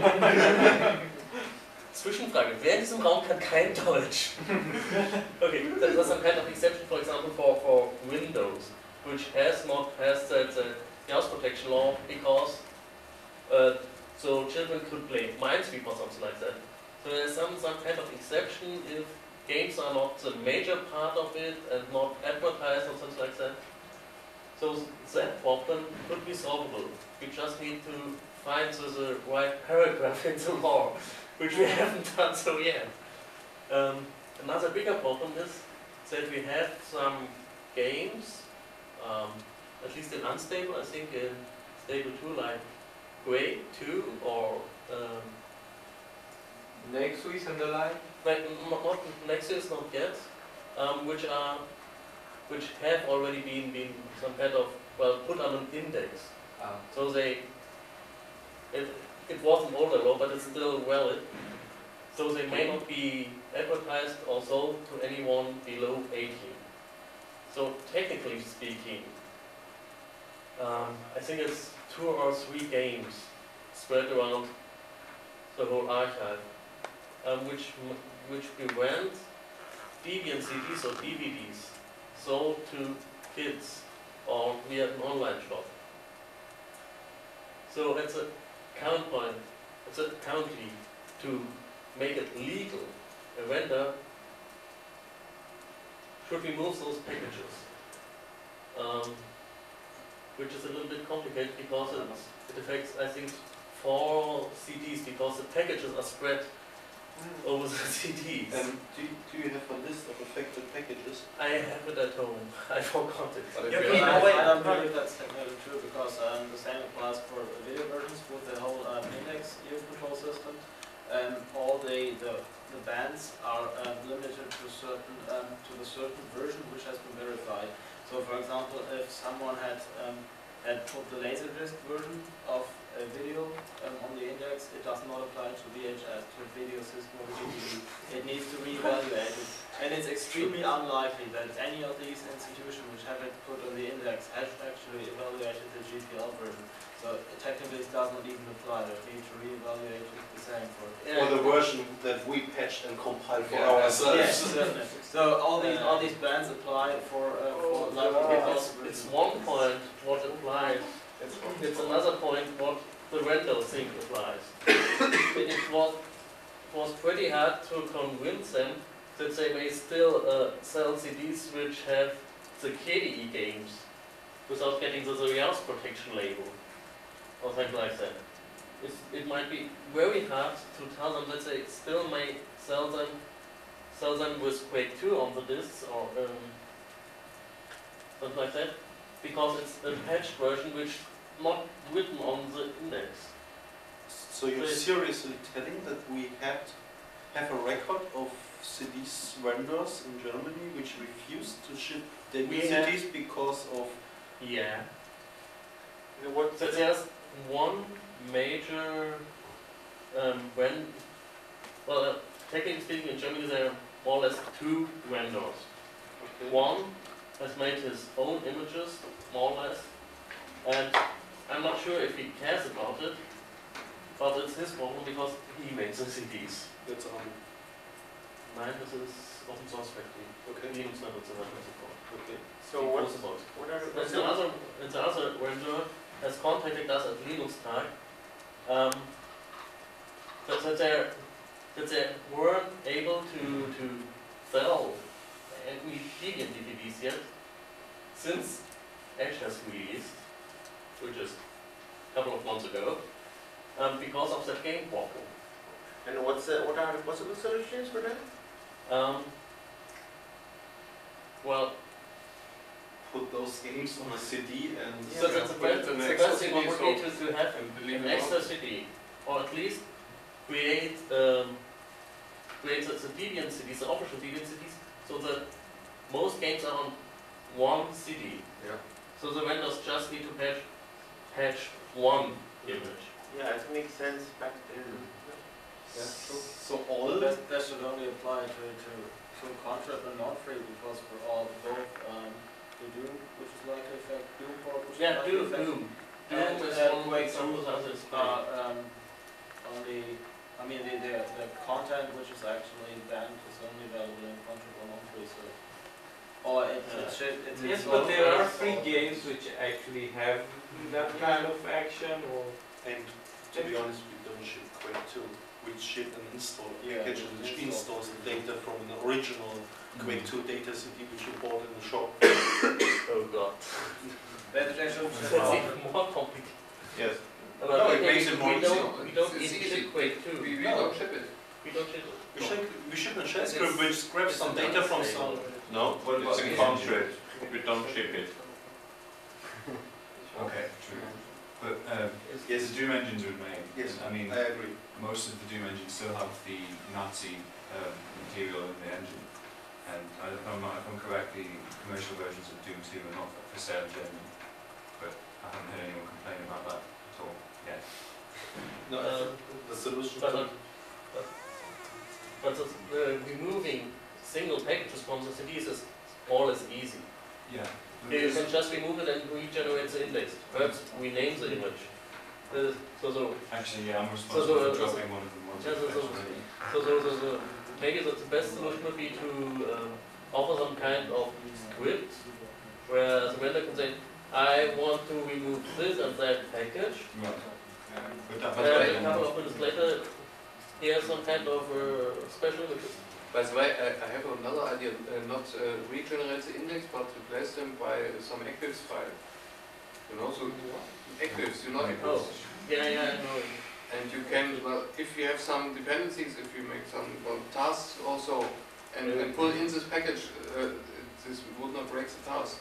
Zwischenfrage. Wer in diesem Raum kann kein Deutsch? Okay, there's some kind of exception, for example, for, for Windows, which has not passed that uh, E A S protection law because uh, so children could play Minesweeper or something like that. So there's some, some kind of exception if games are not the major part of it and not advertised or something like that. So that problem could be solvable. We just need to find the, the right paragraph in the law, which we haven't done so yet. Um, another bigger problem is that we have some games, um, at least in Unstable, I think in Stable two, like Grey two or um, Nexus and the like? like, not, not Nexus, not yet, um, which are which have already been, been some kind of, well, put on an index. Ah. So they, it, it was an older law, but it's still valid. So they may not be advertised or sold to anyone below eighteen. So technically speaking, um, I think it's two or three games spread around the whole archive, um, which which prevent Debian C Ds or D V Ds sold to kids or via an online shop. So it's a count point, it's a currently to make it legal, a vendor should remove those packages, um, which is a little bit complicated because it's, it affects, I think, four C Ds because the packages are spread over the C Ds. Um, do, you, do you have a list of affected packages? I have it at home. I forgot it. But if Yeah, you okay, have- no, wait, I don't no. believe that's technically true because um, the same applies for video versions with the whole um, index view control system. Um, all the, the the bands are um, limited to certain um, to the certain version which has been verified. So, for example, if someone had um, had put the Laserdisc version of a video um, on the index, it does not apply to V H S, to video system or D V D. It needs to reevaluate it. And it's extremely unlikely that any of these institutions which have it put on the index has actually evaluated the G P L version. So technically it does not even apply. They need to reevaluate it the same for it. Or the version that we patched and compiled for Yeah, ourselves? Yes, certainly. So all these all these bands apply for uh, for library It's, it's one point what applies. It's another point what the render thing applies. it, it was it was pretty hard to convince them that they may still uh, sell C Ds which have the K D E games without getting the E A S protection label or something like that. It's, it might be very hard to tell them that they still may sell them sell them with Quake two on the discs or um, something like that, because it's a patched version which not written on the index. So you're seriously telling that we had have a record of C Ds vendors in Germany which refused to ship debut We C have- Ds because of Yeah. What, So there's one major, um, when, well, uh, technically speaking, in Germany there are more or less two vendors. okay. One has made his own images, more or less, and I'm not sure if he cares about it, but it's his problem because he makes the C Ds. That's on. Mine is his open source factory. Okay. Linux never support. Okay. so what's, what are the It's another, it's another vendor has contacted us at Linux Tag, um, that, that they that they weren't able to to sell any Debian D V Ds yet, since Edge has released, which is a couple of months ago, um, because of that game problem. And what's the, what are the possible solutions for that? Um, well, Put those games on a C D and Yeah, so that's the put it best, in the an best extra thing C D would so- be to, to have and leave an it extra out. C D, or at least create um, create the, the Debian C Ds, the official Debian C Ds, so that most games are on one C D. Yeah. So the vendors just need to patch patch one image. Yeah, it makes sense back then. yeah. So all That, that should only apply to, to, to contract and non-free, because for all, both, um, the Doom, which is likely effect, Doom port, which is Yeah, likely Doom, effect, Doom. and, Doom is uh, one Quake example, two the other is uh, Quake. um, only, I mean, the, the, the content which is actually banned is only available in contract or non-free, so. Or it, it should, it's. Yes, it's but there are non-free, free so- games which actually have that kind of action, or and to be honest, we don't ship Quake two. We ship an install Yeah, package which install. installs the data from an original Quake two data C D which you bought in the shop. Oh god. That, that should. That's even more complicated. Yes. But No, it we makes it more we don't, we don't It's even easy. ship Quake two. We, we No. don't ship it. We don't ship it. We ship, we ship a shell It's- script which grabs some it's data from unstable. some. No, What it's about in the contract. We don't ship it. Okay, true. But um, Yes. the Doom engines would make. Yes, I mean, I agree. most of the Doom engines still have the Nazi um, material in the engine. And I, if, I'm not, if I'm correct, the commercial versions of Doom two are not for sale in Germany. But I haven't heard anyone complain about that at all yet. No, I Um, think the solution But, to uh, but, but the, the removing single packages from the C Ds is more or less easy. Yeah. You can just remove it and regenerate the index. Perhaps rename the image. Uh, so, so, Actually, yeah, I'm So, responsible so, for uh, dropping one of them onto yeah, the so, so, actually. so, so, so, so maybe the, the best solution would be to um, offer some kind of script where the vendor can say, I want to remove this and that package. Right. But that, And but a couple of minutes later, here's some kind of uh, special images. By the way, I, I have another idea, uh, not uh, regenerate the index, but replace them by some Eclipse file. You know, so Eclipse, you know Eclipse. Oh, yeah, yeah, I know. And you can, well, if you have some dependencies, if you make some well, tasks also, and, and pull in this package, uh, this would not break the task.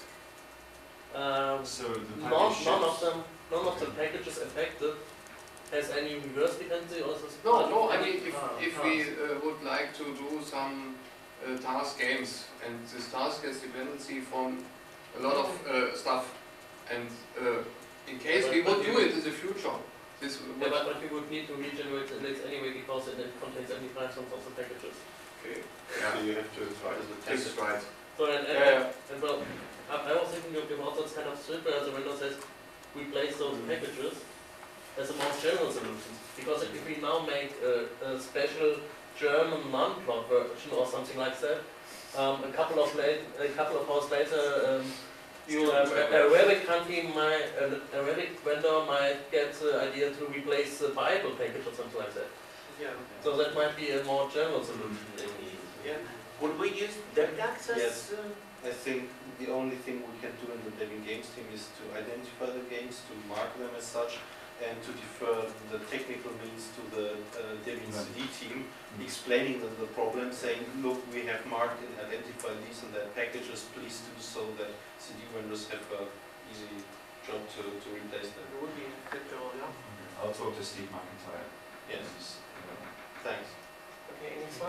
Um, so the none, package none of ships- them, none of the packages affected has any reverse dependency or is this No, part no, of I any mean, if, ta- if task? we uh, would like to do some uh, task games, and this task has dependency from a lot of uh, stuff, and uh, in case But- we but would you do would- it in the future, this Yeah, would... but, but we would need to regenerate the index anyway because it contains any fractions of the packages. Okay, So you have to try as a test, right? So and, and, Yeah, and well, I, I was thinking of about that kind of script where the window says replace those packages as a more general solution. Because if we now make a, a special German non-plot version or something like that, um, a couple of late, a couple of hours later, um, you um, a Arabic country might, an Arabic vendor might get the idea to replace the Bible package or something like that. Yeah. So that might be a more general solution. Yeah. Would we use debt access? Yes. Uh, I think the only thing we can do in the Debian Games team is to identify the games, to mark them as such, and to defer the technical means to the uh, Debian C D team, explaining them the problem, saying, look, we have marked and identified these and that packages, please do so that C D vendors have an easy job to, to replace them. it would be acceptable, yeah. Okay. I'll talk to Steve McIntyre. Yes. He's, uh, Thanks. Okay, any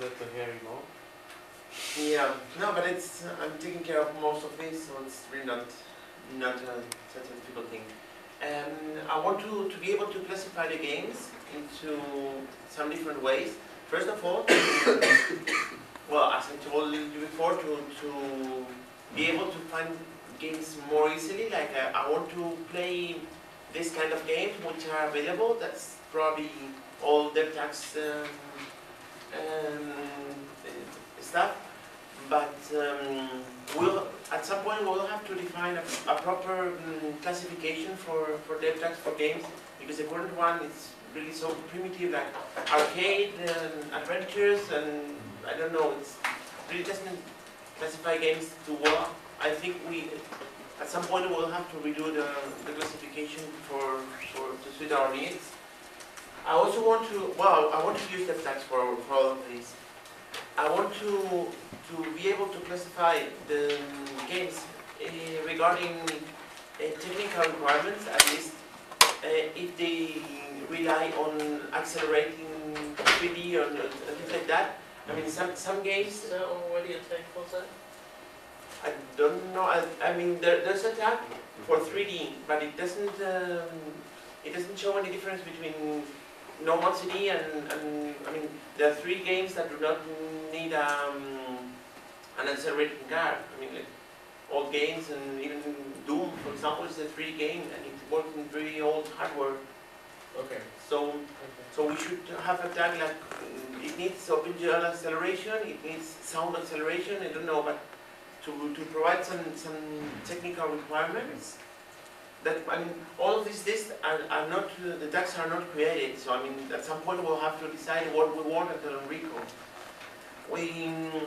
Alberto, here you go. Yeah, no, but it's, I'm taking care of most of this, so it's really not, not a, such a difficult thing. Um, I want to, to be able to classify the games into some different ways. First of all, well, as I told you before, to, to be able to find games more easily, like uh, I want to play this kind of games which are available. That's probably all DevTax um, um, stuff. But um, we'll, at some point we'll have to define a, a proper um, classification for, for DevTax for games, because the current one is really so primitive, like arcade and adventures, and I don't know, it's really doesn't classify games too well. I think we, at some point we'll have to redo the, the classification for, for to suit our needs. I also want to, well, I want to use DevTax for, for all of these. I want to to be able to classify the games uh, regarding uh, technical requirements, at least uh, if they rely on accelerating three D or, or things like that. I mean, some some games. Is there already a tag for that? I don't know. I, I mean, there, there's a tag for three D, but it doesn't um, it doesn't show any difference between normal C D and, and I mean, there are three games that do not need um, an accelerated card. I mean, like old games, and even Doom, for example, is a three D game and it works in very old hardware. Okay. So, Okay. so we should have a tag like mm, it needs OpenGL acceleration, it needs sound acceleration. I don't know, but to to provide some some technical requirements. That, I mean, all of these lists are, are not, uh, the tags are not created, so I mean, at some point we'll have to decide what we want at Enrico. We,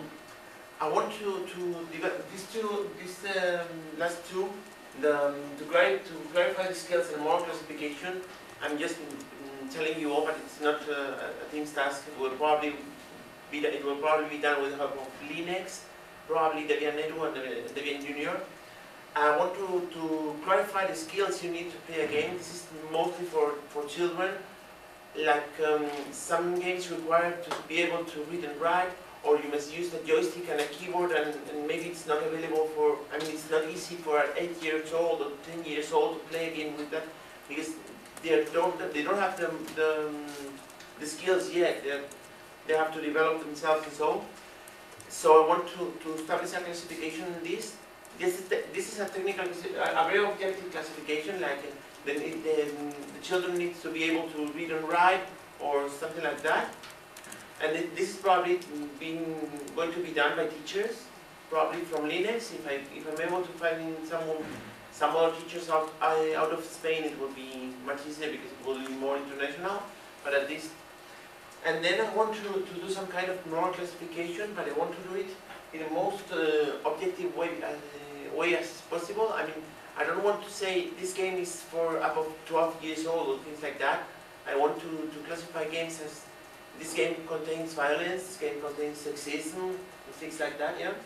I want to, to develop these two, these um, last two, the, um, to, clar to clarify the skills and more classification. I'm just mm, telling you all, but it's not uh, a team's task. It will probably be, it will probably be done with the help of Linux, probably Debian Edu and Debian Junior. I want to, to clarify the skills you need to play a game. This is mostly for, for children. Like um, some games require to be able to read and write, or you must use a joystick and a keyboard, and, and maybe it's not available for, I mean, it's not easy for an eight years old or ten years old to play a game with that, because they don't, they don't have the, the, the skills yet. They're, they have to develop themselves and so on. So I want to, to establish a classification in this. This is, the, this is a technical, a very objective classification, like uh, the, the, the children need to be able to read and write or something like that. And it, this is probably being, going to be done by teachers, probably from Linux. If, I, if I'm able to find some, some other teachers out, I, out of Spain, it will be much easier because it will be more international, but at least. And then I want to, to do some kind of normal classification, but I want to do it in the most uh, objective way, uh, way as possible. I mean, I don't want to say this game is for above twelve years old or things like that. I want to, to classify games as this game contains violence, this game contains sexism, and things like that, yeah?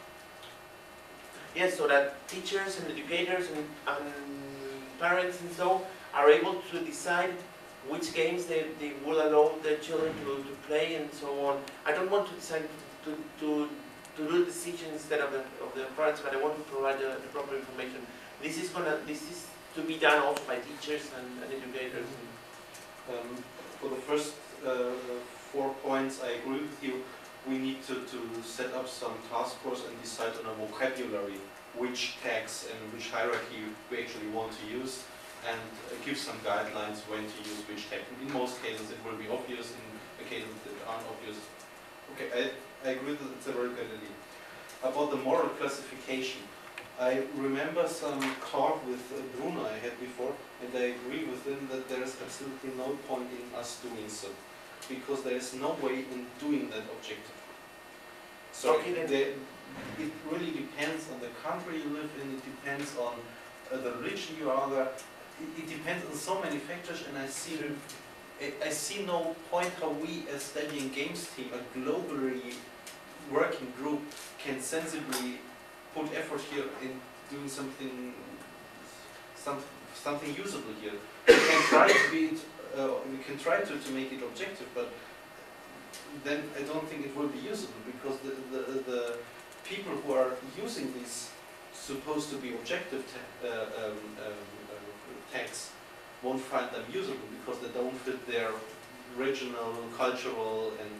Yes, so that teachers and educators and, and parents and so are able to decide which games they, they will allow their children to, to play and so on. I don't want to decide to, to, to do the decision instead of the, of the parents, but I want to provide the, the proper information. This is gonna, this is to be done also by teachers and, and educators. Um, for the first uh, four points, I agree with you. We need to, to set up some task force and decide on a vocabulary, which tags and which hierarchy we actually want to use, and uh, give some guidelines when to use which tag. In most cases it will be obvious, in the cases that aren't obvious. Okay, I, I agree that it's a very good idea. About the moral classification, I remember some talk with uh, Bruno I had before, and I agree with him that there is absolutely no point in us doing so, because there is no way in doing that objective. So Okay, then. the, it really depends on the country you live in, it depends on uh, the religion you are there, it, it depends on so many factors, and I see, I, I see no point how we as studying games team, a globally working group, can sensibly put effort here in doing something, some, something usable here. We can try to be, it, uh, we can try to, to make it objective, but then I don't think it will be usable, because the, the, the people who are using these supposed to be objective ta uh, um, um, uh, tags won't find them usable because they don't fit their regional, cultural, and.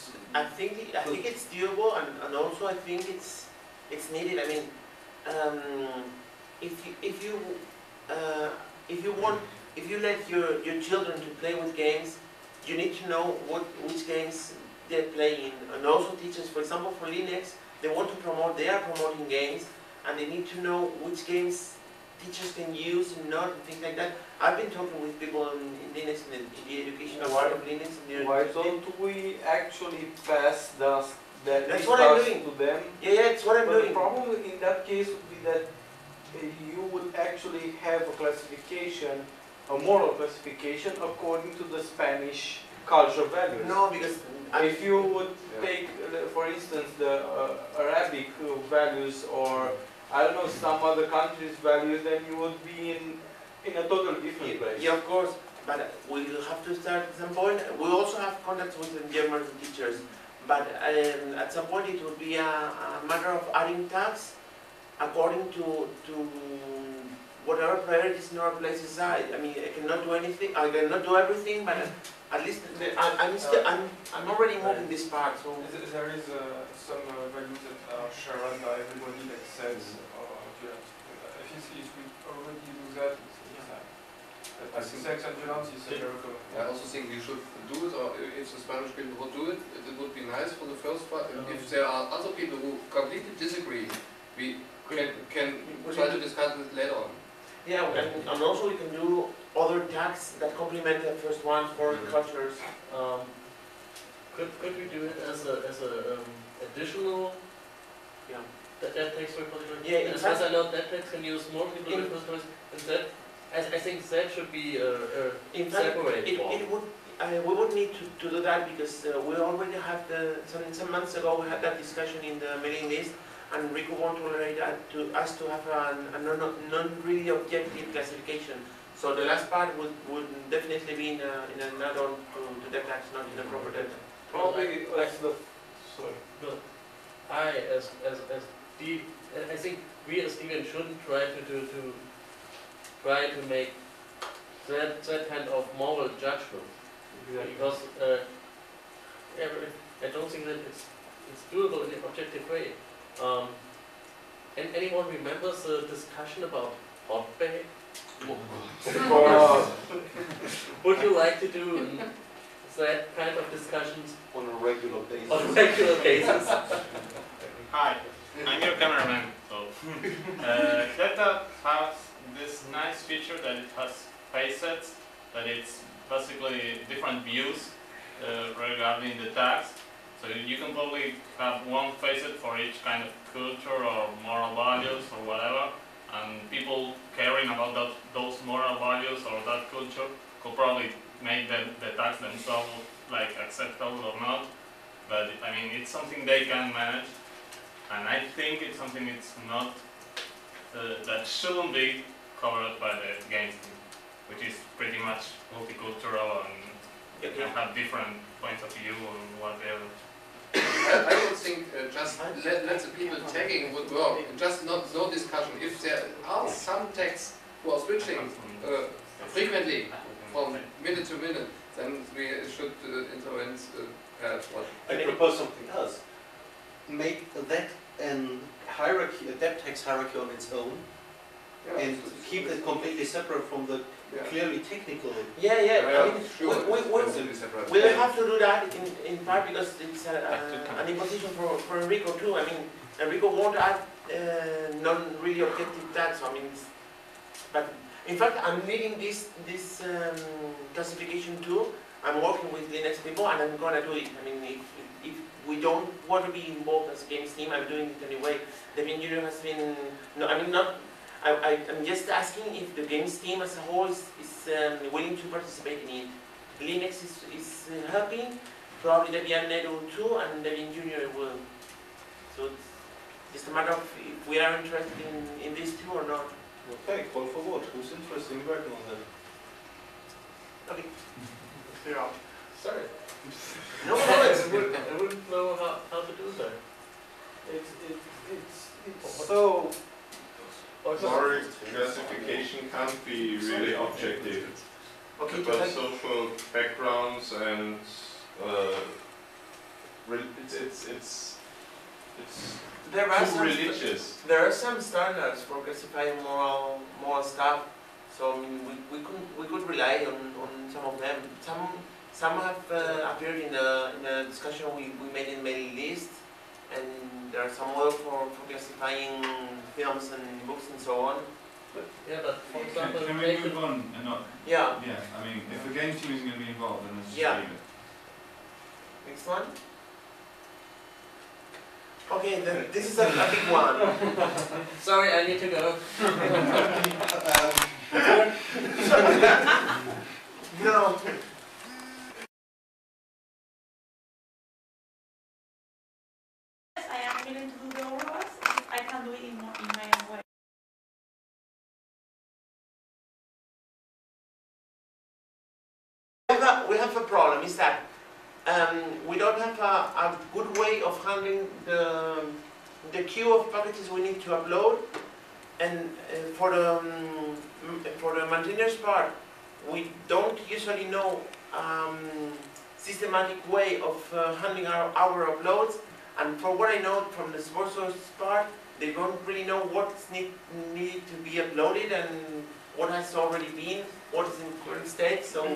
I think it, I think it's doable, and, and also I think it's it's needed. I mean, um, if you if you uh, if you want if you let your your children to play with games, you need to know what which games they're playing, and also teachers. For example, for Linux, they want to promote. They are promoting games, and they need to know which games teachers can use and not, and things like that. I've been talking with people in, in Linux, in the, in the educational part of Linux. And the Why don't we actually pass the, that That's what I'm task doing. to them? Yeah, yeah, it's what I'm But doing. the problem in that case would be that uh, you would actually have a classification, a moral classification according to the Spanish culture values. No, because I, If you would Yeah. take, uh, for instance, the uh, Arabic uh, values, or I don't know, some other countries' values, then you would be in in a totally different place. yeah, of course, but we will have to start at some point. We also have contacts with the German teachers, but um, at some point it will be a, a matter of adding tags according to to whatever priorities in our places are. I mean, I cannot do anything. I cannot do everything, but at least the, I, I'm still I'm I'm already moving this part. So There there is uh, some uh, values that are shared by everybody, like sets or violence. If, you see, if we already do that, it's fine. I But think- sex and violence is Yeah. very common. I also think we should do it, or if the Spanish people would do it, it would be nice for the first part. If there are other people who completely disagree, we can, can try to discuss it later on. yeah, and, and also we can do other tags that complement the first one for cultures. Um, could could we do it as a as a um, additional? Yeah. That that text repository. Yeah, in as far as fact- I know, that text can use multiple In- repositories. Instead, I, I think that should be uh, uh, In fact, separated. it, form. it would, uh, we would need to, to do that because uh, we already have the, some, some months ago we had that discussion in the mailing list, and Rico won't tolerate that to us to have a, a non, non really objective classification. So the last part would, would definitely be in, a, in an add-on to, to the tax, not in the proper data. Probably like the, sorry. No, I as as as deep. I think we as Debian shouldn't try to do to try to make that that kind of moral judgment. Because uh, every- I don't think that it's it's doable in an objective way. Um, and anyone remembers the discussion about hotbake? Would you like to do that kind of discussions On a regular basis. on a regular basis? Hi, I'm your cameraman. So, uh, Kreta has this nice feature that it has facets, that it's basically different views uh, regarding the tags. So you can probably have one facet for each kind of culture or moral values or whatever, and people caring about that, those moral values or that culture could probably make the, the tags themselves like acceptable or not. But I mean, it's something they can manage. And I think it's something it's not, uh, that shouldn't be covered by the games team, which is pretty much multicultural and you can have different points of view on whatever. I, I don't think uh, just let, let the people tagging would work, just not no discussion. If there are some tags who are switching uh, frequently from minute to minute, then we should uh, intervene uh, perhaps what. I propose something else. Make that an hierarchy, a depth text hierarchy on its own, Yeah, and it's- keep it completely separate from the Yeah. clearly technical. Yeah, yeah, Yeah, I mean, sure. we, we, It's we, still separate. we'll have to do that in, in part because it's a, uh, an imposition for, for Enrico too. I mean, Enrico won't add uh, non-really objective tags, so I mean, it's, but in fact, I'm leading this, this um, classification too. I'm working with Linux people and I'm gonna do it. I mean, if, if we don't want to be involved as a games team, I'm doing it anyway. The Debian Junior has been, no, I mean, not, I, I, I'm just asking if the games team as a whole is, is um, willing to participate in it. Linux is, is uh, helping, probably Debian Net will too, and Debian Junior will. So it's just a matter of if we are interested in, in these two or not. Okay, call for vote. Who's interested in working on that? Okay, let's figure out. Sorry. No, no, I it's, wouldn't, I wouldn't know how, how to do that. It's, it's, it's, it's so... Sorry, classification can't be really objective. okay, Because like, social backgrounds and uh, re it's it's it's it's there are too some religious. there are some standards for classifying moral moral stuff. So I mean, we we could we could rely on, on some of them. Some some have uh, appeared in the in the discussion we, we made in mailing list, and there are some more for, for classifying films and books and so on. But, yeah, but for Can, example, can we make move on and not? Yeah. Yeah, I mean, if the game team isn't going to be involved, then let's just Yeah. leave it. Next one. Okay, then this is a, a big one. Sorry, I need to go. No. I am willing to do the overlaps if I can do it in, more, in my own way. We have a, we have a problem, is that um, we don't have a, a good way of handling the, the queue of packages we need to upload, and uh, for the um, for the maintainers part, we don't usually know um, systematic way of uh, handling our, our uploads. And for what I know from the sponsors part, they don't really know what's need, needed to be uploaded and what has already been, what is in current state. So,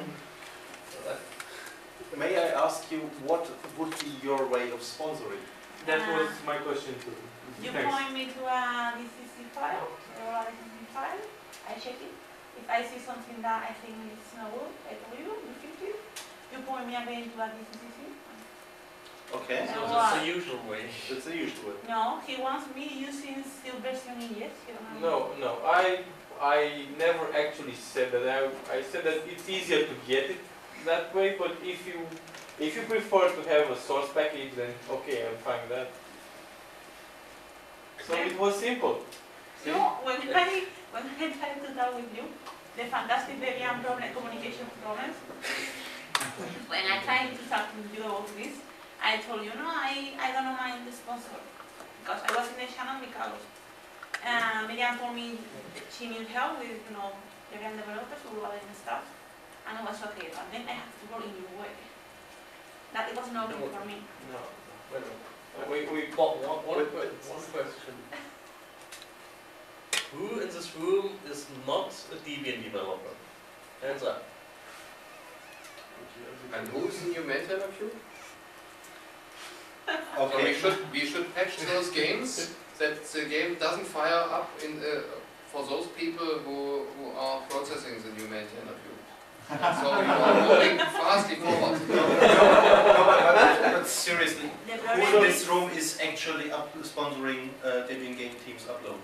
May I ask you, what would be your way of sponsoring? That Uh, was my question too. You Thanks. point me to a D C C file, or a D C C file, I check it. If I see something that I think is not good, I tell you, you fix it. You point me again to a D C C. Okay, So Uh, that's the usual way. that's the usual way. No, he wants me using still version in yes. He don't No, know. no, I I never actually said that. I, I said that it's easier to get it that way, but if you if you prefer to have a source package, then okay, I'm fine with that. So it was simple. No, when I when I tried to talk with you, the fantastic Debian problem, communication problems. When I tried to talk with you about this, I told you, no, I, I don't know mind the sponsor. Because I was in the channel because uh, Miriam told me she needed help with, you know, Debian developers who were and stuff. And I was okay, but then I have to go in your way. That it was not good for me. No. Wait a minute. We, we, One, one, one, que- one question. Who in this room is not a Debian developer? Hands up. And who is the new maintainer queue? So we Okay. should we should patch those games that the game doesn't fire up in uh, for those people who who are processing the new maintainer queue. So we are moving fastly forward. No, no, but, but, but seriously, The who problem in this is, room is actually up sponsoring uh, Debian Game Team's upload?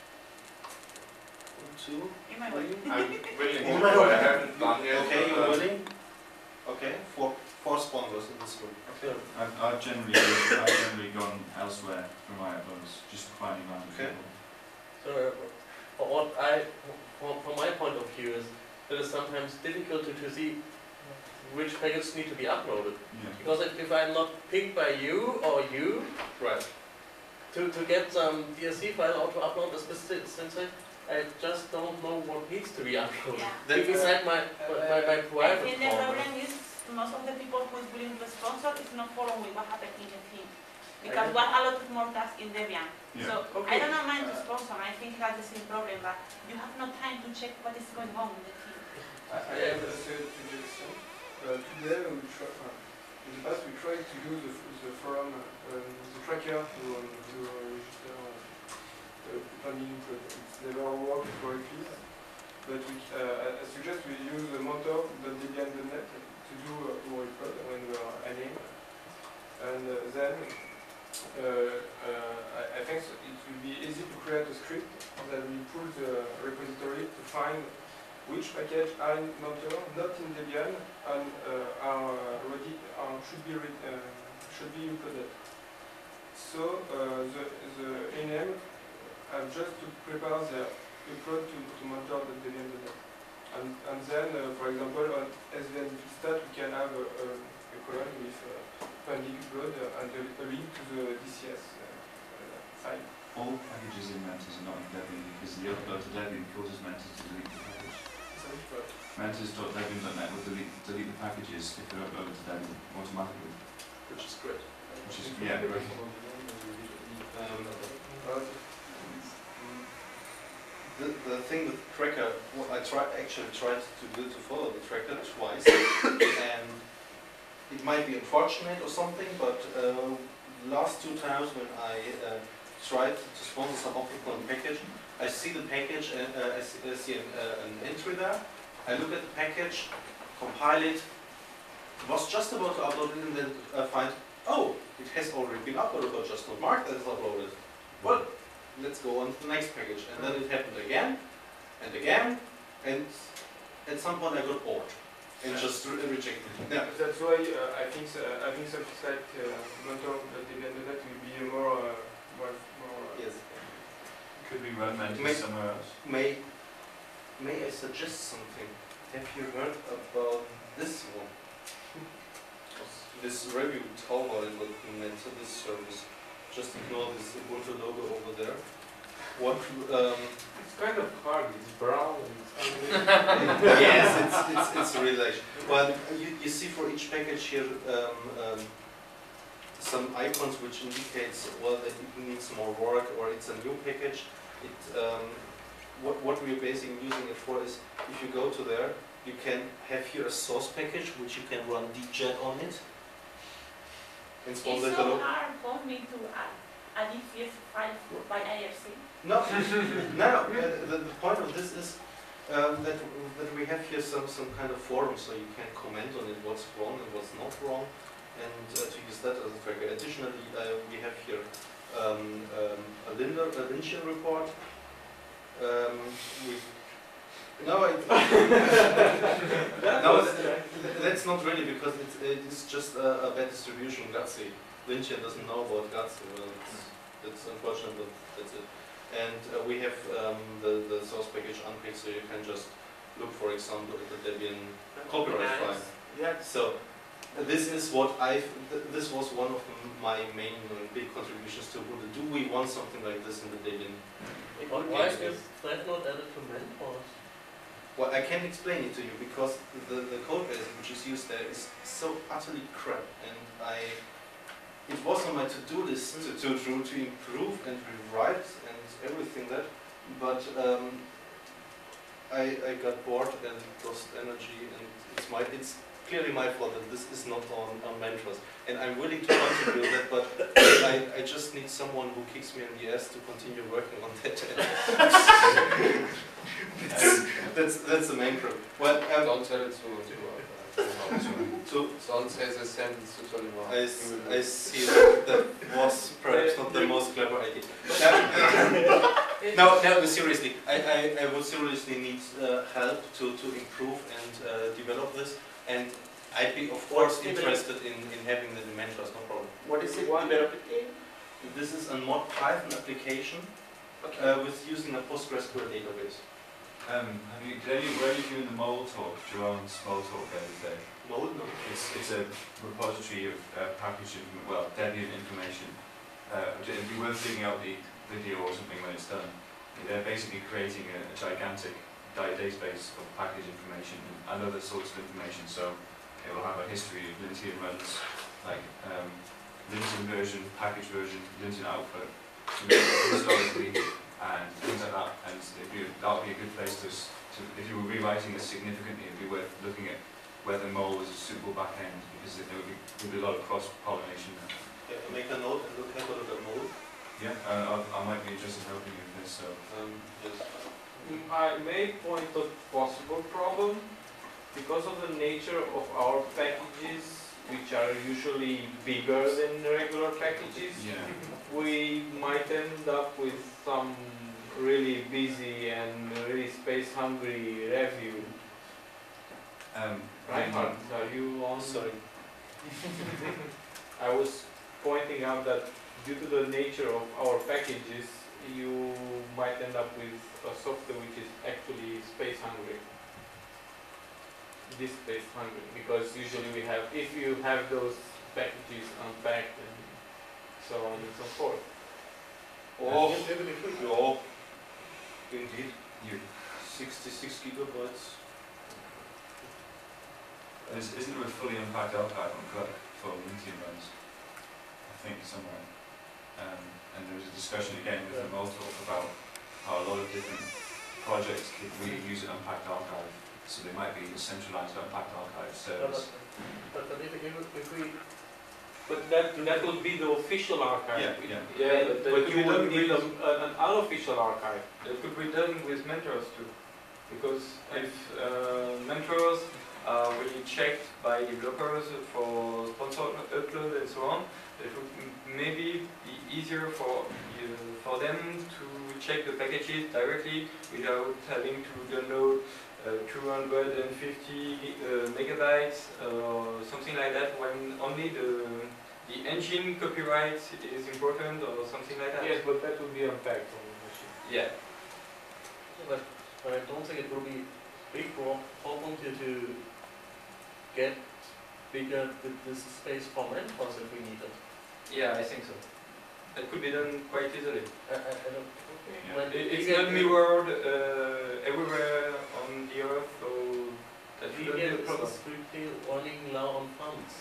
Two? in my way. I'm willing Oh, to, no. I haven't done yet. Okay, but, you're uh, willing? Okay, four, four sponsors in this room. Okay. I've, I've generally I've generally gone elsewhere for my uploads, just finding random Okay. people. So, uh, for what I, from, from my point of view, is it is sometimes difficult to, to see which packages need to be uploaded. Yeah. Because if, if I'm not picked by you or you, right, to, to get some D S C file or to upload a specific sensor, I just don't know what needs to be uploaded. Yeah. Then, Beside my, my, my I private think the folder. problem is most of the people who is willing to sponsor is not following what happened in the team. Because we have a lot of more tasks in Debian. Yeah. So I don't know mind to sponsor, I think that's the same problem, but you have no time to check what is going on in the team. I I have a suggestion. Uh, today we try, uh, in the past we tried to use the, the forum, um, the tracker to, um, to uh, register uh, planning input. It's never worked correctly. But we, uh, I suggest we use the motor.debian dot net to do uh, our input when we are adding. And uh, then uh, uh, I, I think so it will be easy to create a script that will pull the repository to find which package are in Motor, not in Debian, and uh, are ready, uh, should be re uh, should be included. So uh, the the N M have just to prepare the upload to, to Motor.debian dot net, and and then uh, for example on S V N stat we can have a, a Debian because the upload to Debian causes Mantis to delete the package. Mantis dot debian dot net will delete, delete the packages if they're uploaded to Debian automatically. Which is great. Which is, yeah, great. Um, the, the thing with Tracker, what I tried actually tried to do to follow the Tracker twice, and it might be unfortunate or something, but uh, last two times when I uh, tried to sponsor some object on the package, I see the package and uh, I see, I see an, uh, an entry there. I look at the package, compile it, was just about to upload it, and then I find, oh, it has already been uploaded, but just not marked as uploaded. Well, let's go on to the next package. And then it happened again, and again, and at some point I got bored and just re rejected it. Yeah. That's why uh, I think uh, having something like uh, mentor that will be more, uh, more, more uh, yes. Could we run Mantis may, somewhere else? May, may I suggest something? Have you heard about this one? This review tower in Mentor, this service. Just ignore this Ubuntu logo over there. What? Um, it's kind of hard. It's brown. It's yes, it's it's it's really like. But you you see for each package here um, um, some icons which indicates well that it needs more work or it's a new package. It um, what what we're basically using it for is if you go to there, you can have here a source package which you can run djet on it. It's so hard for me to add a D C S file by I R C. No, no, no. Uh, the, the point of this is um, that that we have here some some kind of forum, so you can comment on it, what's wrong and what's not wrong, and uh, to use that as a tracker. Additionally, uh, we have here um, um, a Linder, a Lynchian report. Um, with no, it, no, that, that's not really because it's it's just a, a bad distribution. Gutsy, Lynchian doesn't know about Gutsy. Well, it's, it's unfortunate, but that's it. And uh, we have um, the the source package unpicked, so you can just look, for example, at the Debian copyright nice. file. Yeah. So uh, this is what I. Th this was one of my main uh, big contributions to Ubuntu. Do we want something like this in the Debian? Why is that not added to Mentors? Well, I can explain it to you because the, the code base which is used there is so utterly crap, and I it was on my to-do list to, to, to, to improve and rewrite and everything that, but um, I, I got bored and lost energy, and it's my it's clearly my fault that this is not on, on Mentors, and I'm willing to contribute that, but I, I just need someone who kicks me in the ass to continue working on that. that's, that's that's the main problem. Well, um, don't tell it to to to don't say the sentence to Tolima. I, I see that, that was perhaps not the most clever idea. No, no, seriously, I, I, I would seriously need uh, help to, to improve and uh, develop this, and I'd be of course interested in, in having the Mentors, no problem. What is it developed in? This is a mod Python application Okay. uh, with using a PostgreSQL database. Um, have you, did any, were you doing the mole talk, Jerome's mole talk the other day? Mole? No. It's, it's a repository of uh, package, inform well, Debian information. Uh, it'd be worth digging out the video or something when it's done. They're basically creating a, a gigantic database of package information and other sorts of information. So it will have a history of Lintian runs, like um, Lintian version, package version, Lintian output, historically, and things like that. And that would be a good place to, to, if you were rewriting this significantly, it would be worth looking at whether mole is a suitable back end, because there would be, there would be a lot of cross-pollination there. Yeah, make a note and look, have a look at mole. Yeah, uh, I, I might be interested in helping you with this. So. Um, yes. I may point a possible problem because of the nature of our packages, which are usually bigger than regular packages. Yeah. We might end up with some really busy and really space-hungry review. Um, Reinhard, are you on? Sorry. I was pointing out that due to the nature of our packages, you might end up with a software which is actually space-hungry. This space-hungry, because usually we have, if you have those packages unpacked and so on and so forth. Oh, oh. Indeed. You. sixty-six gigabytes. Is, isn't there a fully impact archive on Cloud for lithium runs? I think somewhere. Um, and there was a discussion again with the Motor about how a lot of different projects could really use an impact archive. So there might be a centralized impact archive service. But, but if, if, if we, But that that would be the official archive. Yeah, yeah. Yeah, but that But could you be done would need with, a, an unofficial archive. that could be done with mentors too. Because if uh, mentors are really checked by developers for sponsor upload and so on, it would m- maybe be easier for uh, for them to check the packages directly without having to download uh, two hundred fifty uh, megabytes or something like that, when only the the engine copyright is important or something like that. Yes, but that would be unpacked on the machine. Yeah. but, but I don't think it will be big pro- problem to, to get bigger th- this space for mentors if we need it. Yeah, I think so. That could be done quite easily. I, I, I don't, Yeah. when It, we it's get not the- mirrored uh, everywhere on the earth, so that We shouldn't be a get problem. strictly running low on funds.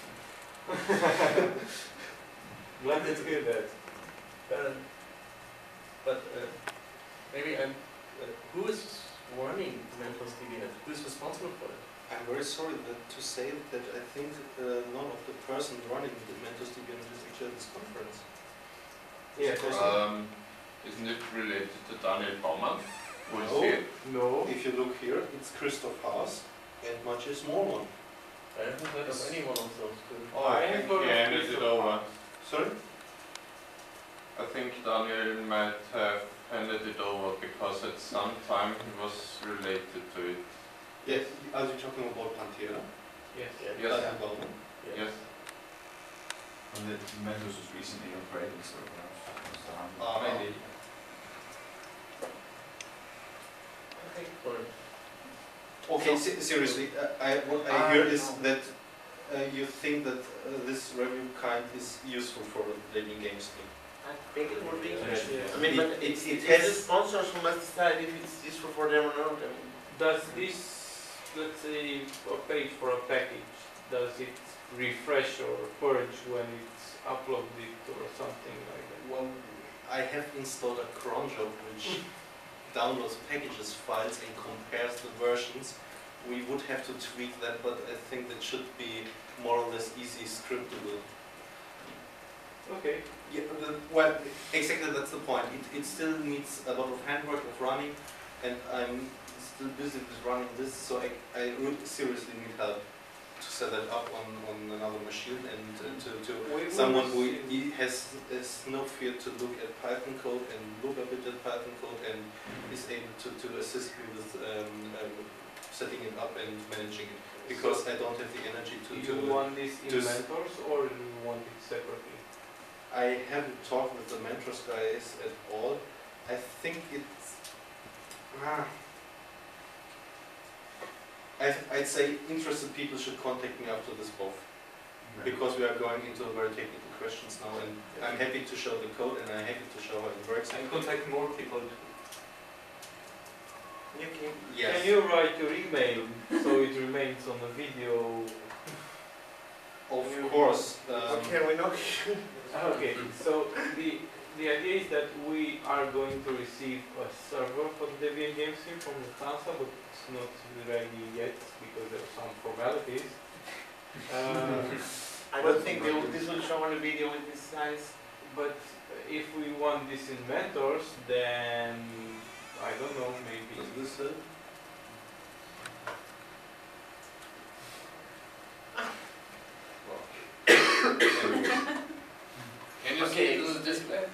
Glad to hear that. Uh, but uh, maybe I'm, uh, who is running Mentos DBNet? Who is responsible for it? I'm very sorry that, to say that I think uh, none of the person running the Mentos DBNet is actually at this conference. Yes. Um, isn't it related to Daniel Baumann? Who is No. here? No. If you look here, it's Christoph Haas and Maciej Mormon. I haven't heard of any one of those two. Oh, I I have think heard he of handed it Christoph over. Haas. Sorry? I think Daniel might have handed it over because at some time he was related to it. Yes. Are you talking about Pantera? Yes. Yeah. Yes. Daniel Baumann? Yeah. Yes. And the Mentos was recently upgraded, so perhaps um, Ah. maybe. Okay. Sorry. Okay, se- seriously, uh, I, what I Ah, hear is no. that uh, you think that uh, this review kind is useful for the Lady Games team. I think it would be. Yeah. I mean, but It- it's, it it's has- the sponsors who must decide if it's useful for them or not. I mean, Does this, let's say, a page for a package, does it refresh or purge when it's uploaded or something like that? Well, I have installed a cron job which downloads packages files and compares the versions. We would have to tweak that, but I think that should be more or less easy scriptable. Okay. Yeah, the, well, exactly that's the point. It, it still needs a lot of handwork of running, and I'm still busy with running this, so I, I really seriously need help to set that up on, on another machine and uh, to, to We- we someone will who see. he has, has no fear to look at Python code and look a bit at Python code and is able to, to assist me with um, um, setting it up and managing it, because I don't have the energy to, Do to you want this in to s- Mentors or do you want it separately? I haven't talked with the Mentors guys at all. I think it's... Ah, I, I'd say interested people should contact me after this both, because we are going into very technical questions now, and I'm happy to show the code and I'm happy to show how it works. And contact more people. you can, Yes. Can you write your email so it remains on the video? Of course. Um, okay, we know. Okay, so the the idea is that we are going to receive a server for the Debian Games team from Lufthansa, but it's not ready yet because there are some formalities. Um, I don't think they will, this will show on the video with this size. but if we want this in Mentors, then I don't know, maybe. Does this help? Can you see Okay. it on the display?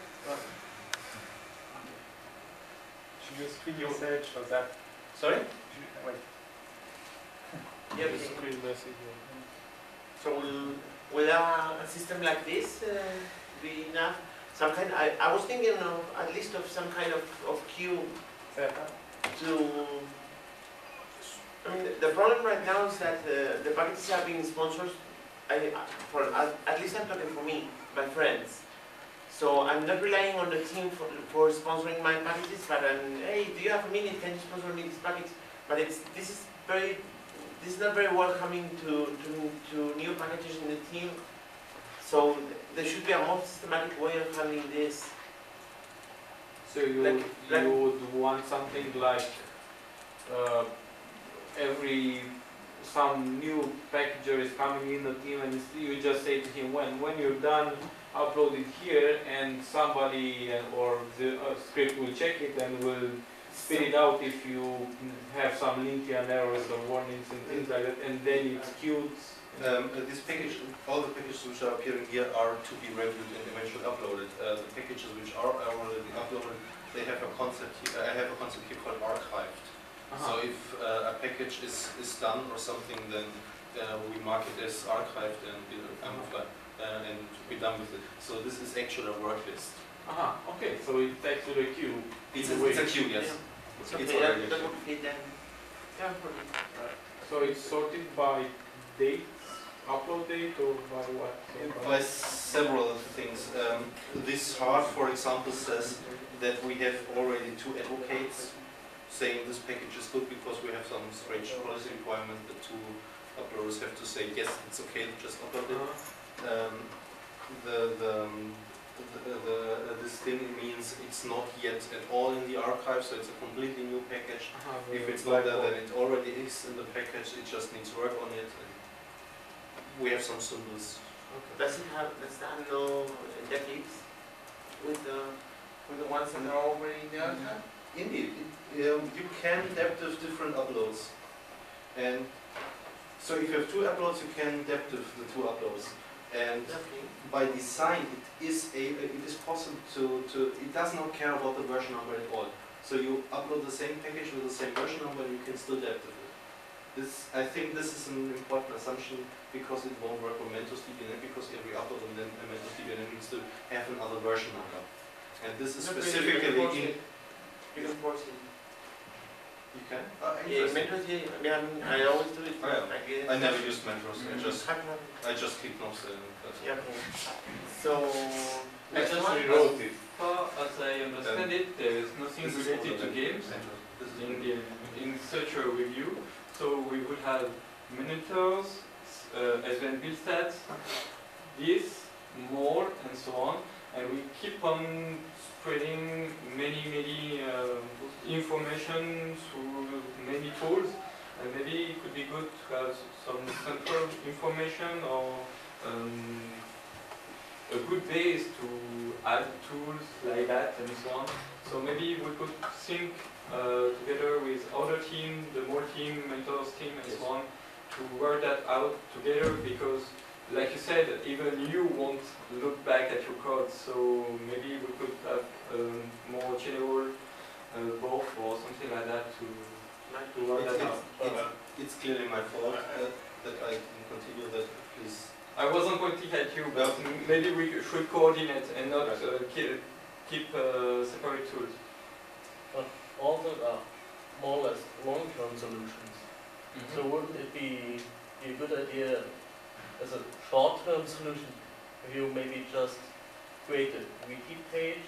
Should you screen message for that? Sorry? Wait. Yeah, we can. So will, will a, a system like this uh, be enough? Some kind, I, I was thinking of at least of some kind of, of queue to, I mean, the problem right now is that uh, the packages are being sponsored, I, I- for, at, at least I'm talking for me, by friends. So I'm not relying on the team for, for sponsoring my packages, but um, hey, do you have a minute? Can you sponsor me this package? But it's this is very this is not very welcoming to, to to new packages in the team. So there should be a more systematic way of handling this. So you Like- like- you would want something like uh, every some new packager is coming in the team, and you just say to him when when you're done, upload it here, and somebody uh, or the uh, script will check it and will spit it out if you have some linkian errors or warnings and things like that, and then it's queued. Um, uh, this package, all the packages which are appearing here are to be reviewed and eventually uploaded. Uh, the packages which are already uploaded, they have a concept here, I have a concept here called archived. Uh-huh. So if uh, a package is, is done or something, then uh, we mark it as archived and, uh, uh, and be done with it. So this is actually a work list. Aha, okay, so it's actually a queue. It's, in a, it's a queue, yes. Yeah. It's, Okay, it's that, already a that queue. would fit then. Yeah, for me. So it's sorted by date, upload date, or by what? By several things. Um, this hard, for example, says that we have already two advocates saying this package is good because we have some strange policy requirement. The two uploaders have to say yes, it's okay to just upload it. Um, the, the, um, the, the, uh, this thing means it's not yet at all in the archive, so it's a completely new package. Uh-huh, If it's like not there, then it already is in the package. It just needs work on it. And we have some symbols. Does it have does that have no decades with the with the ones that are already in the archive? Indeed, it, um, you can depth with different uploads, and so if you have two uploads, you can depth with the two uploads. And Okay. by design, it is a it is possible to to it does not care about the version number at all. So you upload the same package with the same version number, and you can still depth with it. This I think this is an important assumption because it won't work with Mentos D B N M because every upload and then Mentos D B N M needs to have another version number, and this is Not really, specifically you can force in. it. You can force it. You can? Uh, Yeah, interesting. Mentos, yeah, I mean, I, mean, I always do it. Oh, yeah. I, guess. I never used Mentos. I just Happy, happy. I just keep notes. Uh, but Yeah, okay. So, I next just one? rewrote it. As far as I understand it, there is nothing This is related all to the- games This is in, the, in such a review. So we would have monitors, uh, as well build stats, this, more, and so on. And we keep on spreading many, many uh, information through many tools. And maybe it could be good to have some central information or um, a good base to add tools like that and so on. So maybe we could think uh, together with other team, the more team, mentors team and so on, to work that out together because like you said, even you won't look back at your code, so maybe we could have um, more general uh, both or something like that to, to work It's, that out. it's, it's, it's clearly my fault uh, that I didn't continue that. Please. I wasn't pointing at you, but maybe we should coordinate and not uh, keep, keep uh, separate tools. All the are more or less long-term solutions. Mm-hmm. So wouldn't it be, be a good idea as a short-term solution if you maybe just create a wiki page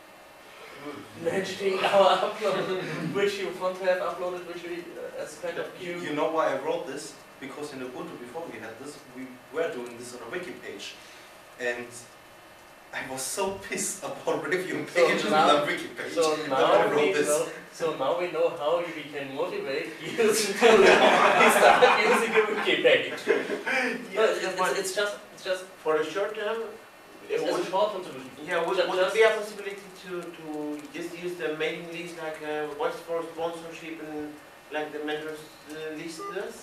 mentioning our upload, which you want to have uploaded, which we uh, as kind of You, queue. you know why I wrote this? Because in Ubuntu before we had this, we were doing this on a wiki page. And I was so pissed about reviewing So pages on now- a wiki page. So that I now wrote we this. know. So now we know how we can motivate users to start using a wiki page. Yeah, But yeah, it's, but it's, it's just it's just for a short term, it it's would, a short-term solution. yeah, would, Ju- would there just- be a possibility to, to just use the mailing list like uh, what's for sponsorship and like the mentors uh, list does?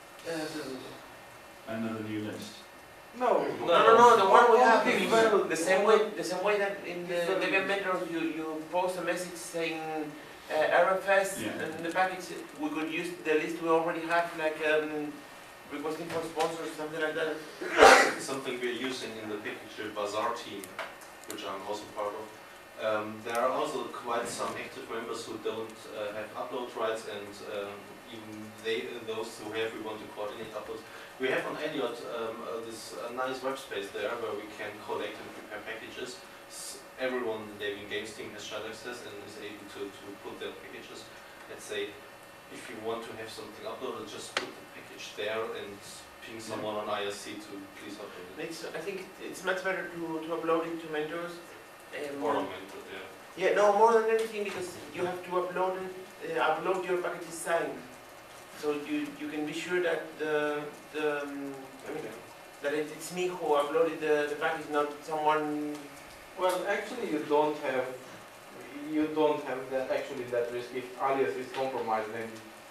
Another new list. No, No. no, no, no, the one we have. Okay, well, The same way, the same way that in the Debian mentors you, you post a message saying uh, R F S Yeah. and the package, we could use the list we already have, like um, requesting for sponsors, something like that. Something we're using in the Picture Bazaar team, which I'm also part of. Um, there are also quite some active members who don't uh, have upload rights, and um, even they, those who have, we want to coordinate uploads. We have on Elliot um, uh, this uh, nice web space there where we can collect and prepare packages. S everyone in the Debian Games team has child access and is able to, to put their packages. Let's say if you want to have something uploaded, just put the package there and ping someone on I R C to please upload it. It's, I think it's much better to, to upload it to Mentors. Um, Or on Mentor, yeah. Yeah, no, more than anything because you have to upload it, uh, upload your packages signed. So you, you can be sure that the, the um, I mean, that it, it's me who uploaded the, the package, not someone. Well, actually, you don't have you don't have that actually that risk if alias is compromised. Then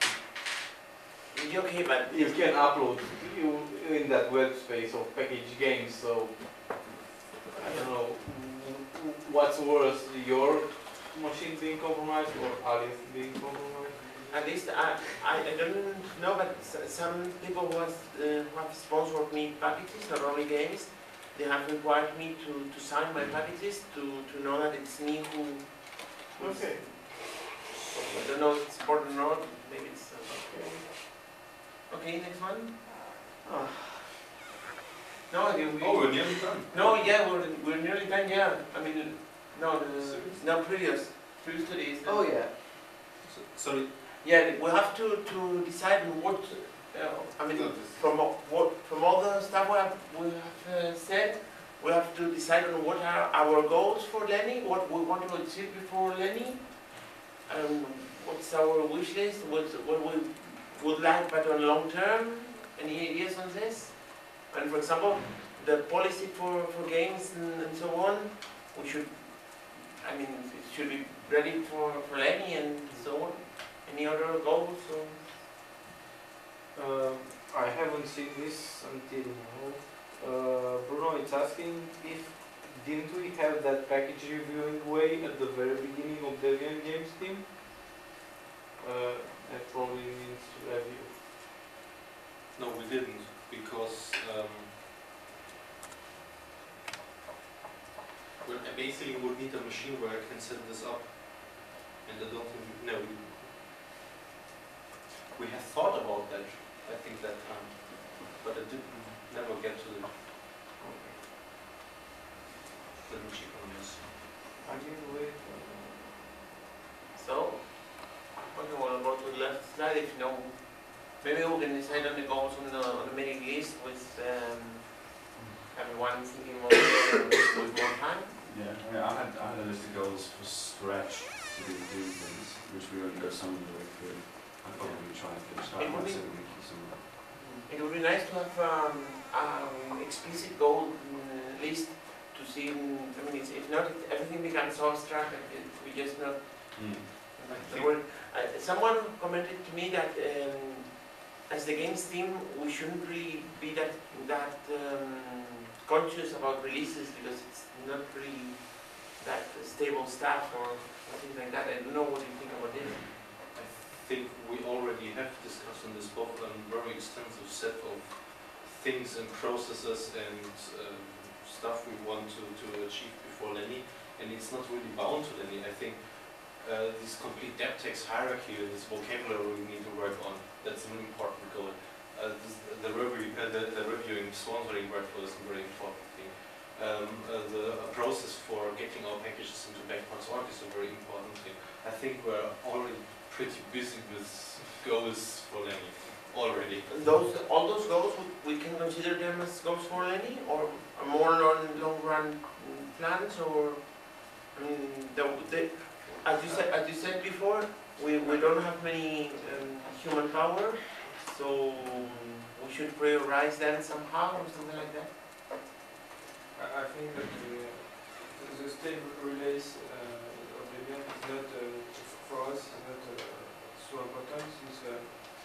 Okay, but you can upload you in that web space of package games. So I don't know what's worse, your machine being compromised or alias being compromised. At least I, I, I don't know, but s- some people who, has, uh, who have sponsored me packages, not only games, they have required me to, to sign my packages to, to know that it's me who. who's- Okay. I don't know if it's important or not. Maybe it's. Uh, okay. Okay, next one. Oh. No, you, we, Oh, we're nearly done. no, yeah, we're, we're nearly done. Yeah, I mean, no, the, no previous, previous studies. Oh yeah. So, sorry. Yeah, we have to, to decide on what, uh, I mean, from all- what from all the stuff we have, we have uh, said, we have to decide on what are our goals for Lenny, what we want to achieve before Lenny, and what's our wish list, what, what we would like but on long term. Any ideas on this? And for example, the policy for, for games and, and so on, we should, I mean, it should be ready for, for Lenny and so on. Any other goals? Or? Uh, I haven't seen this until now. Uh, Bruno is asking if didn't we have that package reviewing way at the very beginning of Debian Games team? Uh, that probably means review. No, we didn't, because um, well, I basically would need a machine where I can set this up, and I don't think, no, we, we had thought about that, I think that time, but it didn't, never get to the, the machine on this. I didn't wait. So, okay, well, go to the last slide if you know. Maybe we can decide on the goals on the, on the mailing list with um, everyone thinking more with more time. Yeah, I, mean, I had I had a list of goals for Scratch to do, do things, which we only got some of the way through. I'd probably try and finish that It would once be- a week or something. It would be nice to have um, um, explicit goal uh, list to see. mm, I mean, it's, if not, it, everything becomes so abstract and it, we just not. Mm. The word, uh, someone commented to me that um, as the games team, we shouldn't really be that that um, conscious about releases because it's not really that stable stuff or things like that. I don't know what you think about this. I think we already have discussed in this book a very extensive set of things and processes and um, stuff we want to, to achieve before Lenny, and it's not really bound to Lenny. I think uh, this complete depth text hierarchy, this vocabulary we need to work on, that's an important goal. Uh, this, the, review, uh, the, the reviewing sponsoring workflow is a very important thing. Um, uh, the uh, process for getting our packages into backpoints org is a very important thing. I think we're already pretty busy with goals for Lenny already. Those, all those goals, we, we can consider them as goals for Lenny, or more long, long run plans, or I mean, the, the, as you said, as you said before, we, we don't have many um, human power, so we should prioritize them somehow, or something like that. I, I think that the, the stable release uh, of Debian is not, uh, for us, is not uh, so important since uh,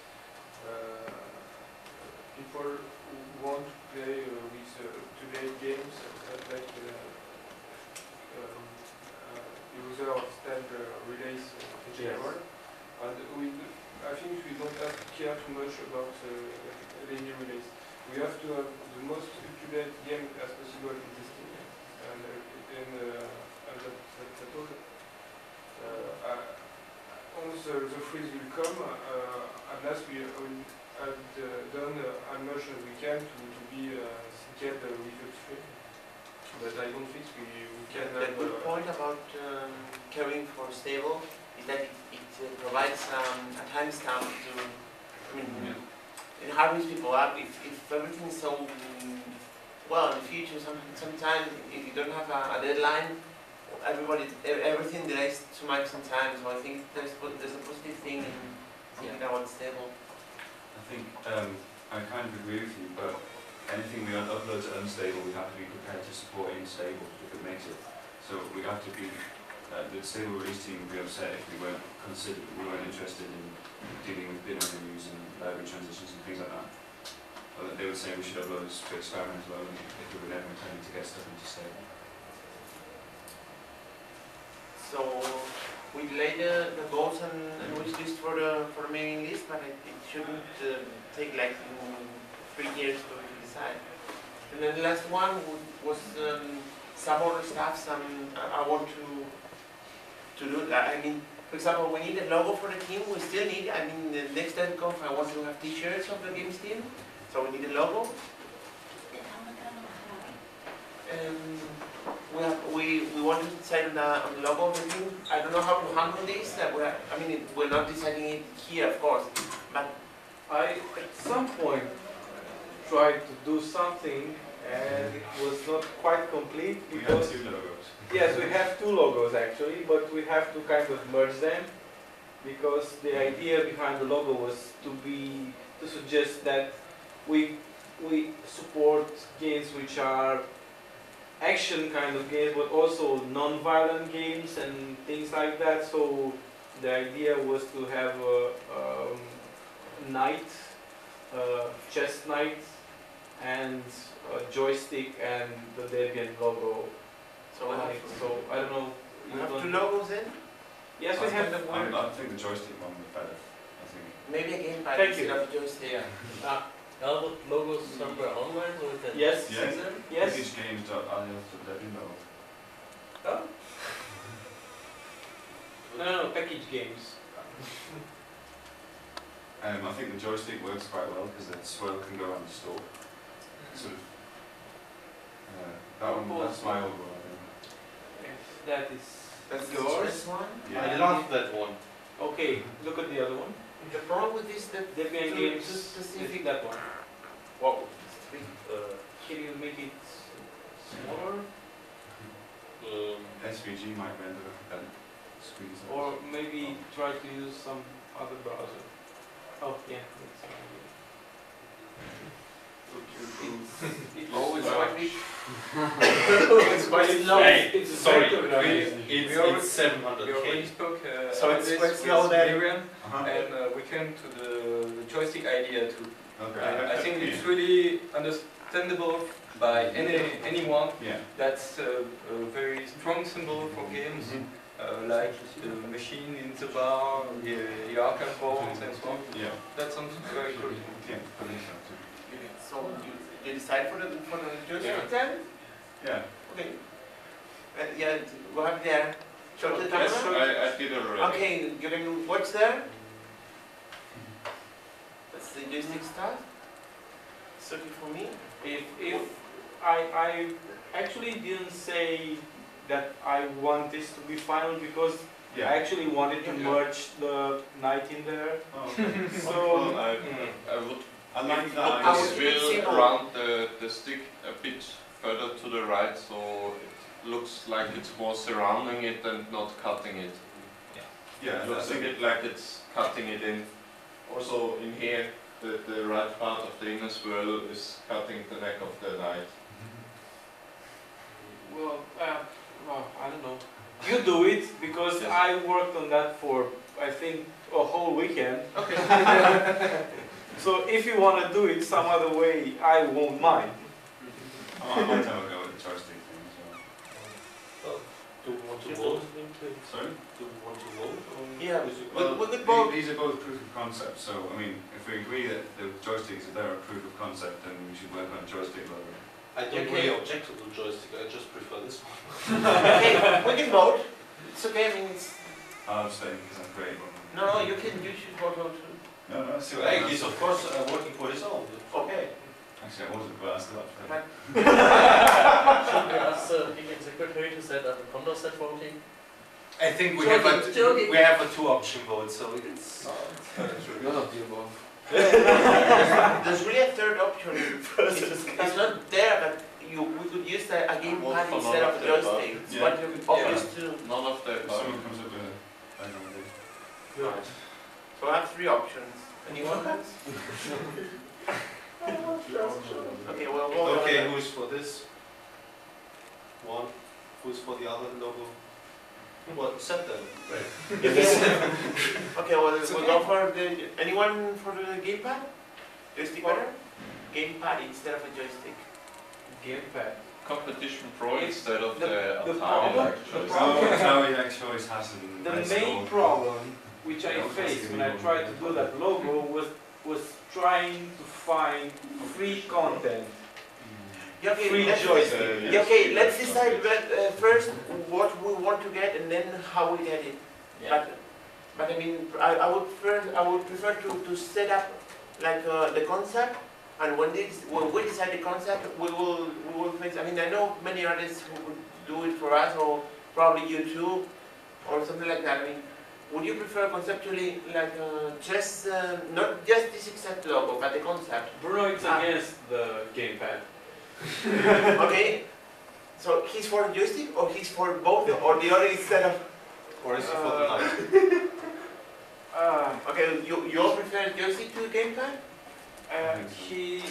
uh, people who want to play uh, with uh, up-to-date games, uh, like uh, um, uh, user of standard release uh, in general. And we, I think we don't have to care too much about uh, Lenny release. We have to have the most up-to-date game as possible in this team, and uh, in uh, and that, that, that all. Uh, uh, once uh, the freeze will come, uh, unless we will have uh, done uh, as much much as we can to, to be uh, get the results free. But I don't think we, we can The have, good uh, point about um, caring for stable is that it, it uh, provides um, a timestamp to, I mean, Yeah. it hardens people up. If, if everything is so, um, well, in the future, some, sometime if you don't have a, a deadline, everybody, e- everything delays too much sometimes. So I think there's, po- there's a positive thing in thinking about stable. I think um, I kind of agree with you, but anything we upload to unstable, we have to be prepared to support in stable if it makes it. So we have to be, uh, the stable release team would be upset if we weren't considered, we weren't interested in dealing with bin menus and library transitions and things like that. Or that they would say we should upload this to experiment as well if we were never intending to get stuff into stable. So we delay the, the goals and, and wish list for the for the mailing list, but it, it shouldn't uh, take like mm, three years to, to decide. And then the last one would, was um, some other stuff. Some I, I want to to do. I mean, for example, we need a logo for the team. We still need. I mean, the next DevConf I want to have T-shirts of the games team, so we need a logo. Um, we, have, we, we want to decide on the, on the logo of the team. I don't know how to handle this. Uh, we're, I mean, it, we're not deciding it here, of course. But I, at some point, tried to do something and it was not quite complete We have because... two logos. Yes, we have two logos actually, but we have to kind of merge them because the idea behind the logo was to be, to suggest that we, we support games which are action kind of games, but also non-violent games and things like that. So the idea was to have a um, knight, uh, chess knight, and a joystick and the Debian logo. So we on have, it. So I don't know. we you have don't- two logos then? Yes, we I have think- the I, word. I think the joystick one was better. I think. Maybe again by Thank you. instead of joystick. Yeah. Uh, are the logos somewhere online or is that Yes. Yeah. season? Yes. Games dot I L dot Debian logo. Oh. No, no, no, package games. Um, I think the joystick works quite well because the swirl can go around the store. Sort of. Uh, that one, that's my old one, I think. Yes, that is That's the yours. chess one. Yeah. I love that one. Okay, look at the other one. The problem with this, that Debian too- games too is specific. that one. Wow. Uh, Can you make it smaller? um, S V G might render a better screen size. Or maybe try to use some other browser. Oh, yeah. That's fine. It's, Oh, it's quite big. it's quite slow. Hey, It's sorry, better than we- it. it's, We already- it's seven hundred We already K. spoke uh, So about it's this quite with slow then. Miriam, Uh-huh. and uh, we came to the, the joystick idea too. Okay. And I think it's really understandable by any anyone. Yeah. That's a, a very strong symbol for games, uh, like the machine in the bar, the, the arcade boards, and so on. Yeah. That sounds very good. Yeah. I think so too. So you, you decide for the for the joystick Yeah. then? Yeah. Okay. Uh, yeah, go ahead there. Show the Yes, camera. I, I did already. Okay, you can watch there. That's the joystick stuff. It's okay for me. If, if I, I actually didn't say that I want this to be final because I Yeah. actually wanted to Yeah. merge the night in there. Oh, okay. So Well, I, mm, I would I like put that. I the would keep it swivel simple. around the, the stick a bit further to the right, so it looks like it's more surrounding it and not cutting it. Yeah. It I looks a think bit like it's cutting it in. Also in here, the, the right part of the inner swirl is cutting the neck of the knight. well, uh, well, I don't know. You do it because Yes. I worked on that for I think a whole weekend. Okay. So if you want to do it some other way, I won't mind. Oh, I might have a go at the joystick thing as well. Do we want to vote? Sorry? Do we want to vote? Or Yeah. is it- We, we could the- both. These are both proof of concept, so I mean, if we agree that the joystick is a better proof of concept, then we should work on a joystick logo. I don't Okay. really object to the joystick, I just prefer this one. Okay, we can vote. It's okay. I mean, it's, I'll abstain because I'm creative. no, no, you can. You should vote on too. No, no, I see what Hey, I he's of course uh, working for his own. Okay. Actually, I wasn't, but I still have to. Should we ask the Higgins secretary to set up a counter set voting? I think we Joking, have a joking. we have a two option vote, so it's None of the above. There's really a third option. It's, it's not there, but you we could use a, a gamepad for instead none of of a the above. joystick. It's Yeah. what you're obvious to. None of the If above. someone comes up with a better idea. Right. So I have three options. Anyone else? Okay, well, well Okay, who's for this? One. Who's for the other logo? What? Set them. Okay, well, we'll go for the. Anyone for the gamepad? Joystick better? Gamepad instead of a joystick. Gamepad. Competition Pro It's instead of the- the, the Atari problem- like the choice. problem- Oh, Atari like choice hasn't. The nice main gold. problem which I Yeah, faced okay. when I tried to do that logo was was trying to find free content. Yeah, okay, Free let's, joystick. Uh, yeah, okay, let's decide but, uh, first what we want to get and then how we get it. But, but I mean, I, I would prefer, I would prefer to, to set up like uh, the concept, and when this, when we decide the concept, we will, we will fix. I mean, I know many artists who would do it for us, or probably you too, or something like that. I mean, would you prefer conceptually like uh, just uh, not just this exact logo, but the concept? Bruno is Ah. against the gamepad. Okay, so he's for joystick, or he's for both, or the other instead of. Or is it for the Uh, night? Um, okay, you you all prefer joystick to gamepad? Uh, he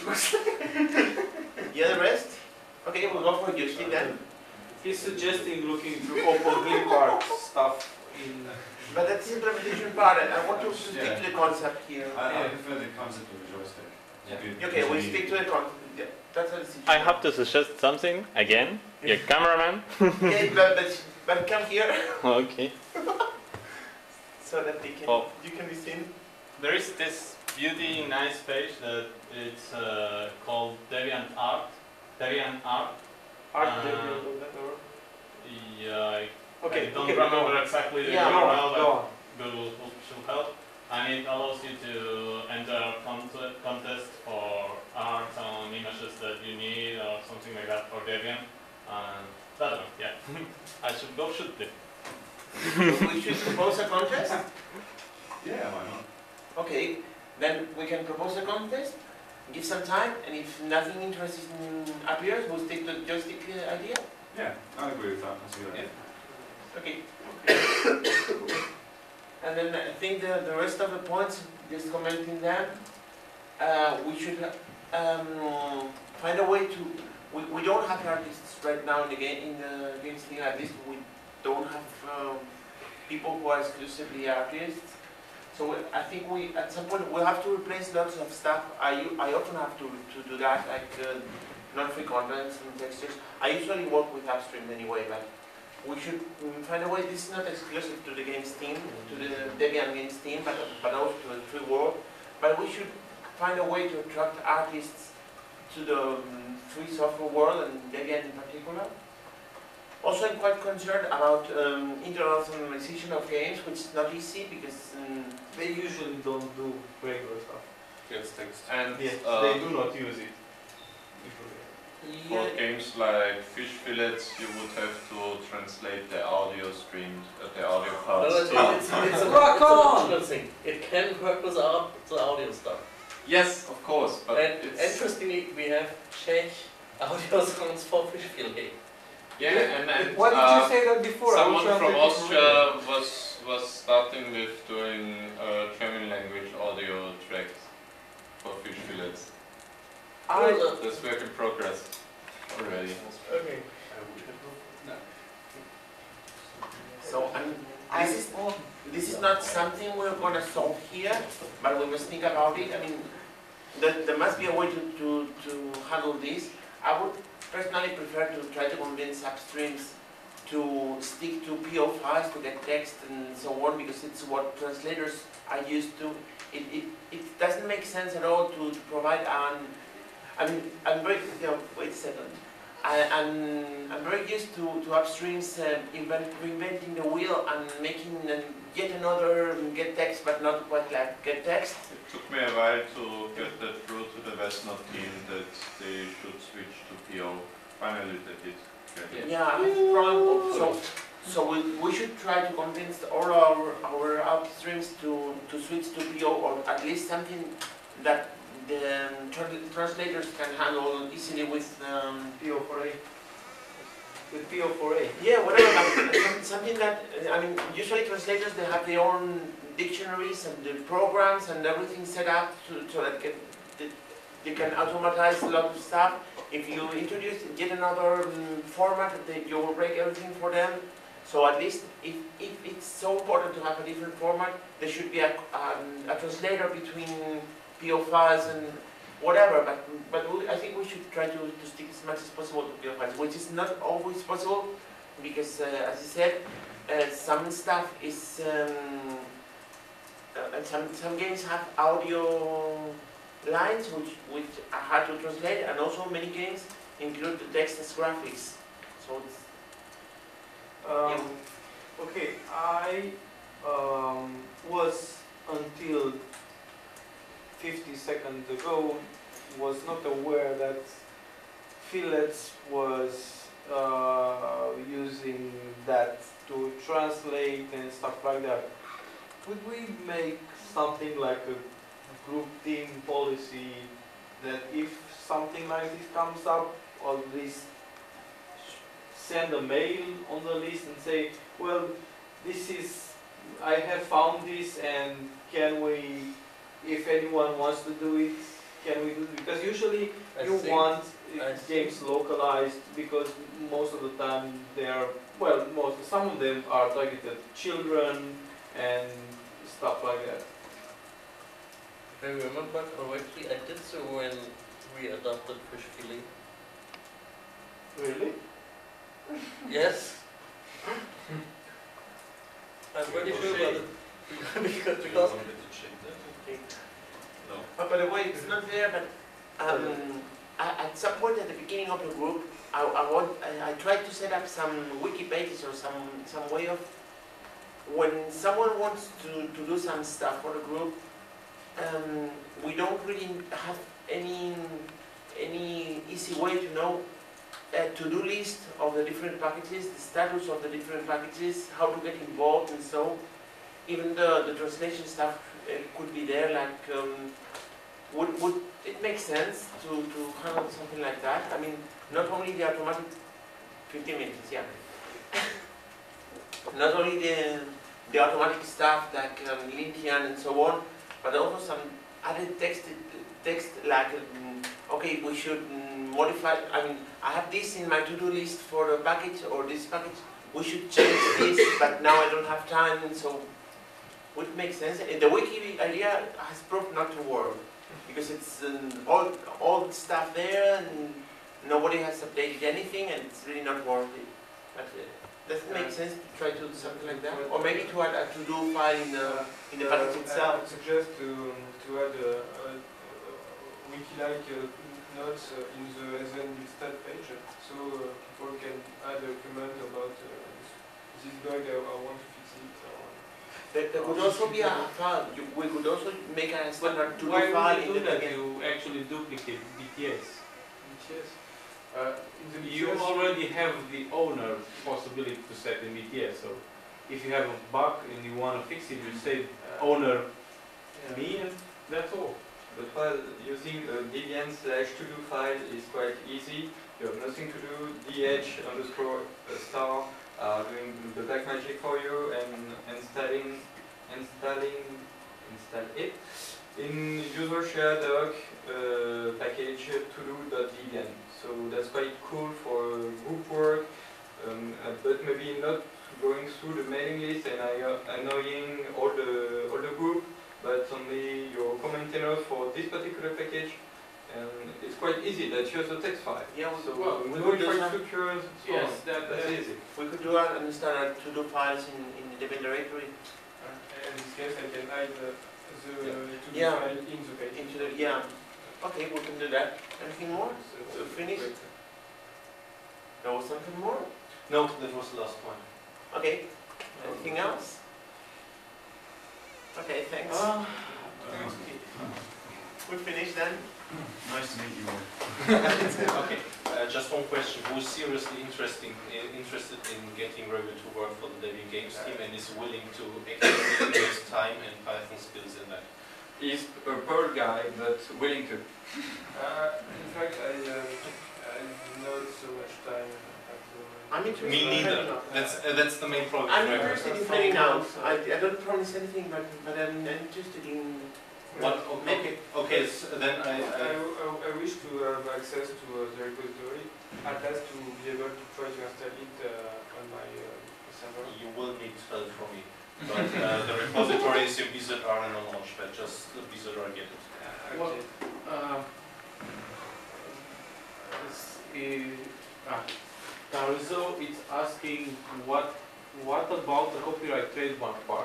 Yeah, the rest? Okay, we'll go for joystick then. he's suggesting looking through Oppo Green Park stuff in. But that's the implementation part, and I want to stick Yeah. to the concept here. I, I Yeah. prefer the concept of the joystick. Yeah. Okay, we stick to the concept. Yeah, that's a decision. I have to suggest something again. Your cameraman. Okay, but, but, but come here Okay. so that they can, Oh. you can be seen. There is this beauty nice page that it's uh, called Deviant Art. Deviant Art. Art Uh, Deviant or that, or- Yeah, I, Okay, I don't okay, go remember on. exactly the Yeah, U R L, Go but on. Google should help. And it allows you to enter a cont- contest for art on images that you need or something like that for Debian. And that one, yeah. I should go shoot it. We should propose a contest? Yeah, why not? Okay, then we can propose a contest, give some time, and if nothing interesting appears, we'll stick to the joystick uh, idea. Yeah, I agree with that. That's a good idea. Okay. And then I think the, the rest of the points, just commenting them, uh, we should um, find a way to, we, we don't have artists right now in the game, in the games thing, at least we don't have um, people who are exclusively artists. So we- I think we, at some point, we'll have to replace lots of stuff. I, u- I often have to, to do that, like uh, non-free contents and textures. I usually work with Upstream anyway, but we should mm, find a way. This is not exclusive to the games team, to the Debian games team, but, but also to the free world. But we should find a way to attract artists to the um, free software world, and Debian in particular. Also, I'm quite concerned about um, internationalization of games, which is not easy because um, They usually don't do regular stuff. Yes, thanks. And Yes, uh, they do not use it. for games like Fish Fillets, you would have to translate the audio streamed, uh, the audio No, parts. it's, to- it's, it's, a, Rock it's an on! optional thing. It can work without the audio stuff. Yes, of course, but And it's interestingly, we have Czech audio sounds for Fish Fillet. yeah, and, and Why did uh, you say that before? I was someone from translating Austria was was starting with doing uh, German language audio tracks for Fish Fillets. I, That's work in progress already. Okay. so I'm, this is this is not something we're going to solve here, but we must think about it. I mean, there, there must be a way to, to, to handle this. I would personally prefer to try to convince Upstreams to stick to P O files to get text and so on, because it's what translators are used to. It, it, it doesn't make sense at all to, to provide an, I mean, I'm very, you know, wait a second. I, I'm, I'm very used to, to upstreams uh, invent, reinventing the wheel and making uh, yet another get text, but not quite like get text. It took me a while to get that through to the Westnot team that they should switch to P O. Finally they did. Okay. Yeah, I have a problem. So, so we, we should try to convince all our, our upstreams to, to switch to P O, or at least something that the um, tra translators can handle easily with um, P O four A. With P O four A. Yeah, whatever. But some- something that, uh, I mean, usually translators, they have their own dictionaries and the programs and everything set up to, so that can, that they can automatize a lot of stuff. If you introduce yet another um, format, that you will break everything for them. So at least if, if it's so important to have a different format, there should be a, um, a translator between P O files and whatever, but but we, I think we should try to, to stick as much as possible to P O files, which is not always possible, because uh, as I said, uh, some stuff is, um, uh, and some, some games have audio lines which, which are hard to translate, and also many games include the text as graphics. So it's, Um, okay, I um, was until fifty seconds ago was not aware that Fillets was uh, using that to translate and stuff like that. Could we make something like a group team policy that if something like this comes up, or at least send a mail on the list and say, well, this is, I have found this, and can we, if anyone wants to do it, can we do it? Because usually I you think- want I games localized, because most of the time they are, well, most, some of them are targeted children and stuff like that. If I remember correctly, I did so when we adopted Fish Fillet. Really? Yes. I'm pretty sure about it. because, because oh, by the way, it's not there, but um, I, at some point at the beginning of the group, I, I want, I, I tried to set up some wiki pages or some, some way of, when someone wants to, to do some stuff for the group, um, we don't really have any, any easy way to know a to-do list of the different packages, the status of the different packages, how to get involved, and so even the, the translation stuff uh, could be there, like um, would, would it make sense to, to handle something like that? I mean, not only the automatic fifteen minutes, yeah. Not only the, the automatic stuff like um, Lintian and so on, but also some added text, text like, um, okay, we should um, modify, I mean, I have this in my to-do list for a package or this package, we should change this, but now I don't have time, and so would it make sense? And the wiki idea has proved not to work, because it's um, all, all the stuff there, and nobody has updated anything, and it's really not worth it. But uh, does it make sense to try to do something like that? Or maybe to add a to-do file in the, in the package I itself? would suggest to, to add a, a, a wiki-like uh, notes uh, in the S N build stat page, so uh, people can add a comment about uh, this, this bug, I, I want to fix it. Or There, there could also be a file. You, we could also make a standard to-do Why file would in you the do that? backend. You actually duplicate B T S. yes. Uh, in the You B T S already have the owner possibility to set in B T S, so if you have a bug and you want to fix it, you say owner me, and that's all. But while using a Debian slash to do file is quite easy, you have nothing to do, dh underscore star uh, doing the black magic for you and installing installing install it in user share doc uh, package to do.debian. So that's quite cool for group work, um, uh, but maybe not going through the mailing list and uh, annoying all the all the group, but only your commentator for this particular package. And it's quite easy, that's just a text file. Yeah, so well, we no could do some- infrastructure, so Yes, on. that, that's that- easy. We could do a, an standard to-do files in, in the Debian directory. in this case, I can hide the, the to-do Yeah. file in the page. Into the, yeah. Okay, we can do that. Anything more? So, So finish? great. There was something more? No, that was the last point. Okay. Anything else? Okay, thanks. Uh, We finished then? Nice to meet you all. Okay, uh, just one question. Who is seriously interesting, i- interested in getting Revit to work for the Debian Games team and is willing to actually invest time and Python skills in that? He's a poor guy, but willing to. Uh, in fact, I, uh, I not so much time. At the I'm interested Me in neither. filling out. That's uh, that's the main problem. I'm with Revit. interested in filling out. I, I don't promise anything, but, but I'm interested in What? make Okay, it. okay. So then I. I, I I, I wish to have access to uh, the repository, at last to be able to try to install it uh, on my uh, server. you will need help from me. But uh, the repository is in B Z R and on Launchpad. Just the B Z R get it. Uh, Well, okay. uh, it's, uh, ah, Tarzo is asking what what about the copyright trademark part?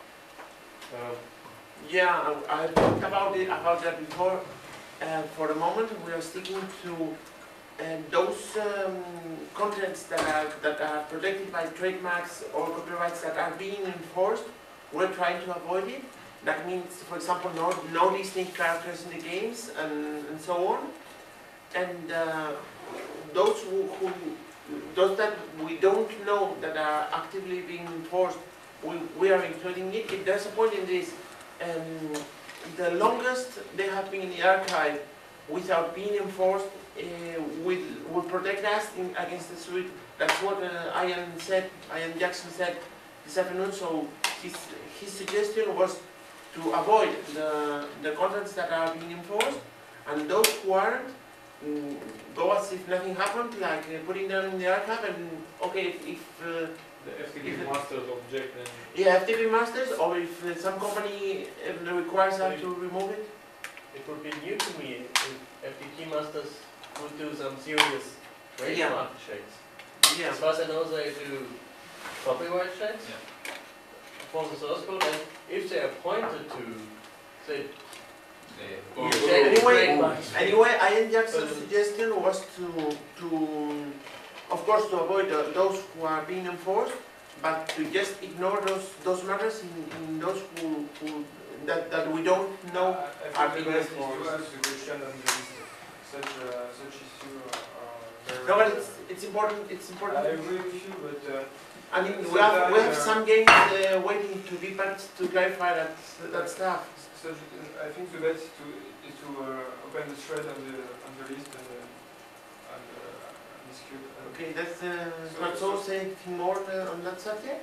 Uh, Yeah, I, I talked about it about that before. Uh, for the moment, we are sticking to uh, those um, contents that are that are protected by trademarks or copyrights that are being enforced. We're trying to avoid it. That means, for example, no no Disney characters in the games and, and so on. And uh, those who, who those that we don't know that are actively being enforced, we, we are including it. If there's a point in this. Um, the longest they have been in the archive without being enforced uh, will, will protect us in, against the suit. That's what uh, Ian said, Ian Jackson said this afternoon. So his, his suggestion was to avoid the, the contents that are being enforced, and those who aren't, um, go as if nothing happened, like uh, putting them in the archive and, okay, if, if uh, the F T P masters object and yeah, F T P masters, or if uh, some company uh, requires us to remove it. It would be new to me if F T P masters would do some serious trademark checks. Yeah. As far as I know, they do copyright checks Yeah. for the source code, and if they are pointed to, say, Yeah. check the Anyway, trademarks. anyway, Ian Jackson's Um, suggestion was to, to, of course, to avoid uh, those who are being enforced, but to just ignore those those matters in, in those who, who that, that we don't know. Uh, I are think being the best is to enforced. ask the question on the list. Such uh, such issue are, are very. No, but it's it's important. It's important. I agree with you, but. Uh, I mean, we have we have some games uh, waiting to be patched to clarify that that stuff. So I think the best is to is to uh, open the thread on the on the list and uh, and uh, discute. And Okay, that's uh, So- not so say anything more uh, on that subject.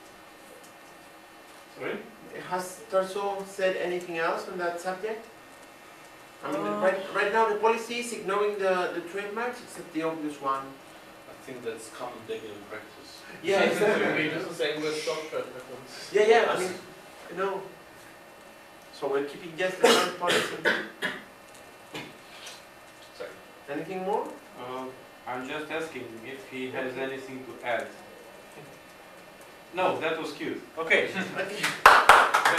sorry. Has Tarso said anything else on that subject? I mean, Uh, right, right now the policy is ignoring the, the trademarks, except the obvious one. I think that's common Debian practice. Yeah, exactly. We do the same with software patterns. Yeah, yeah, I mean, you know. So we're keeping just the current policy. Sorry. Anything more? Uh, I'm just asking if he has anything to add. No, that was cute. Okay.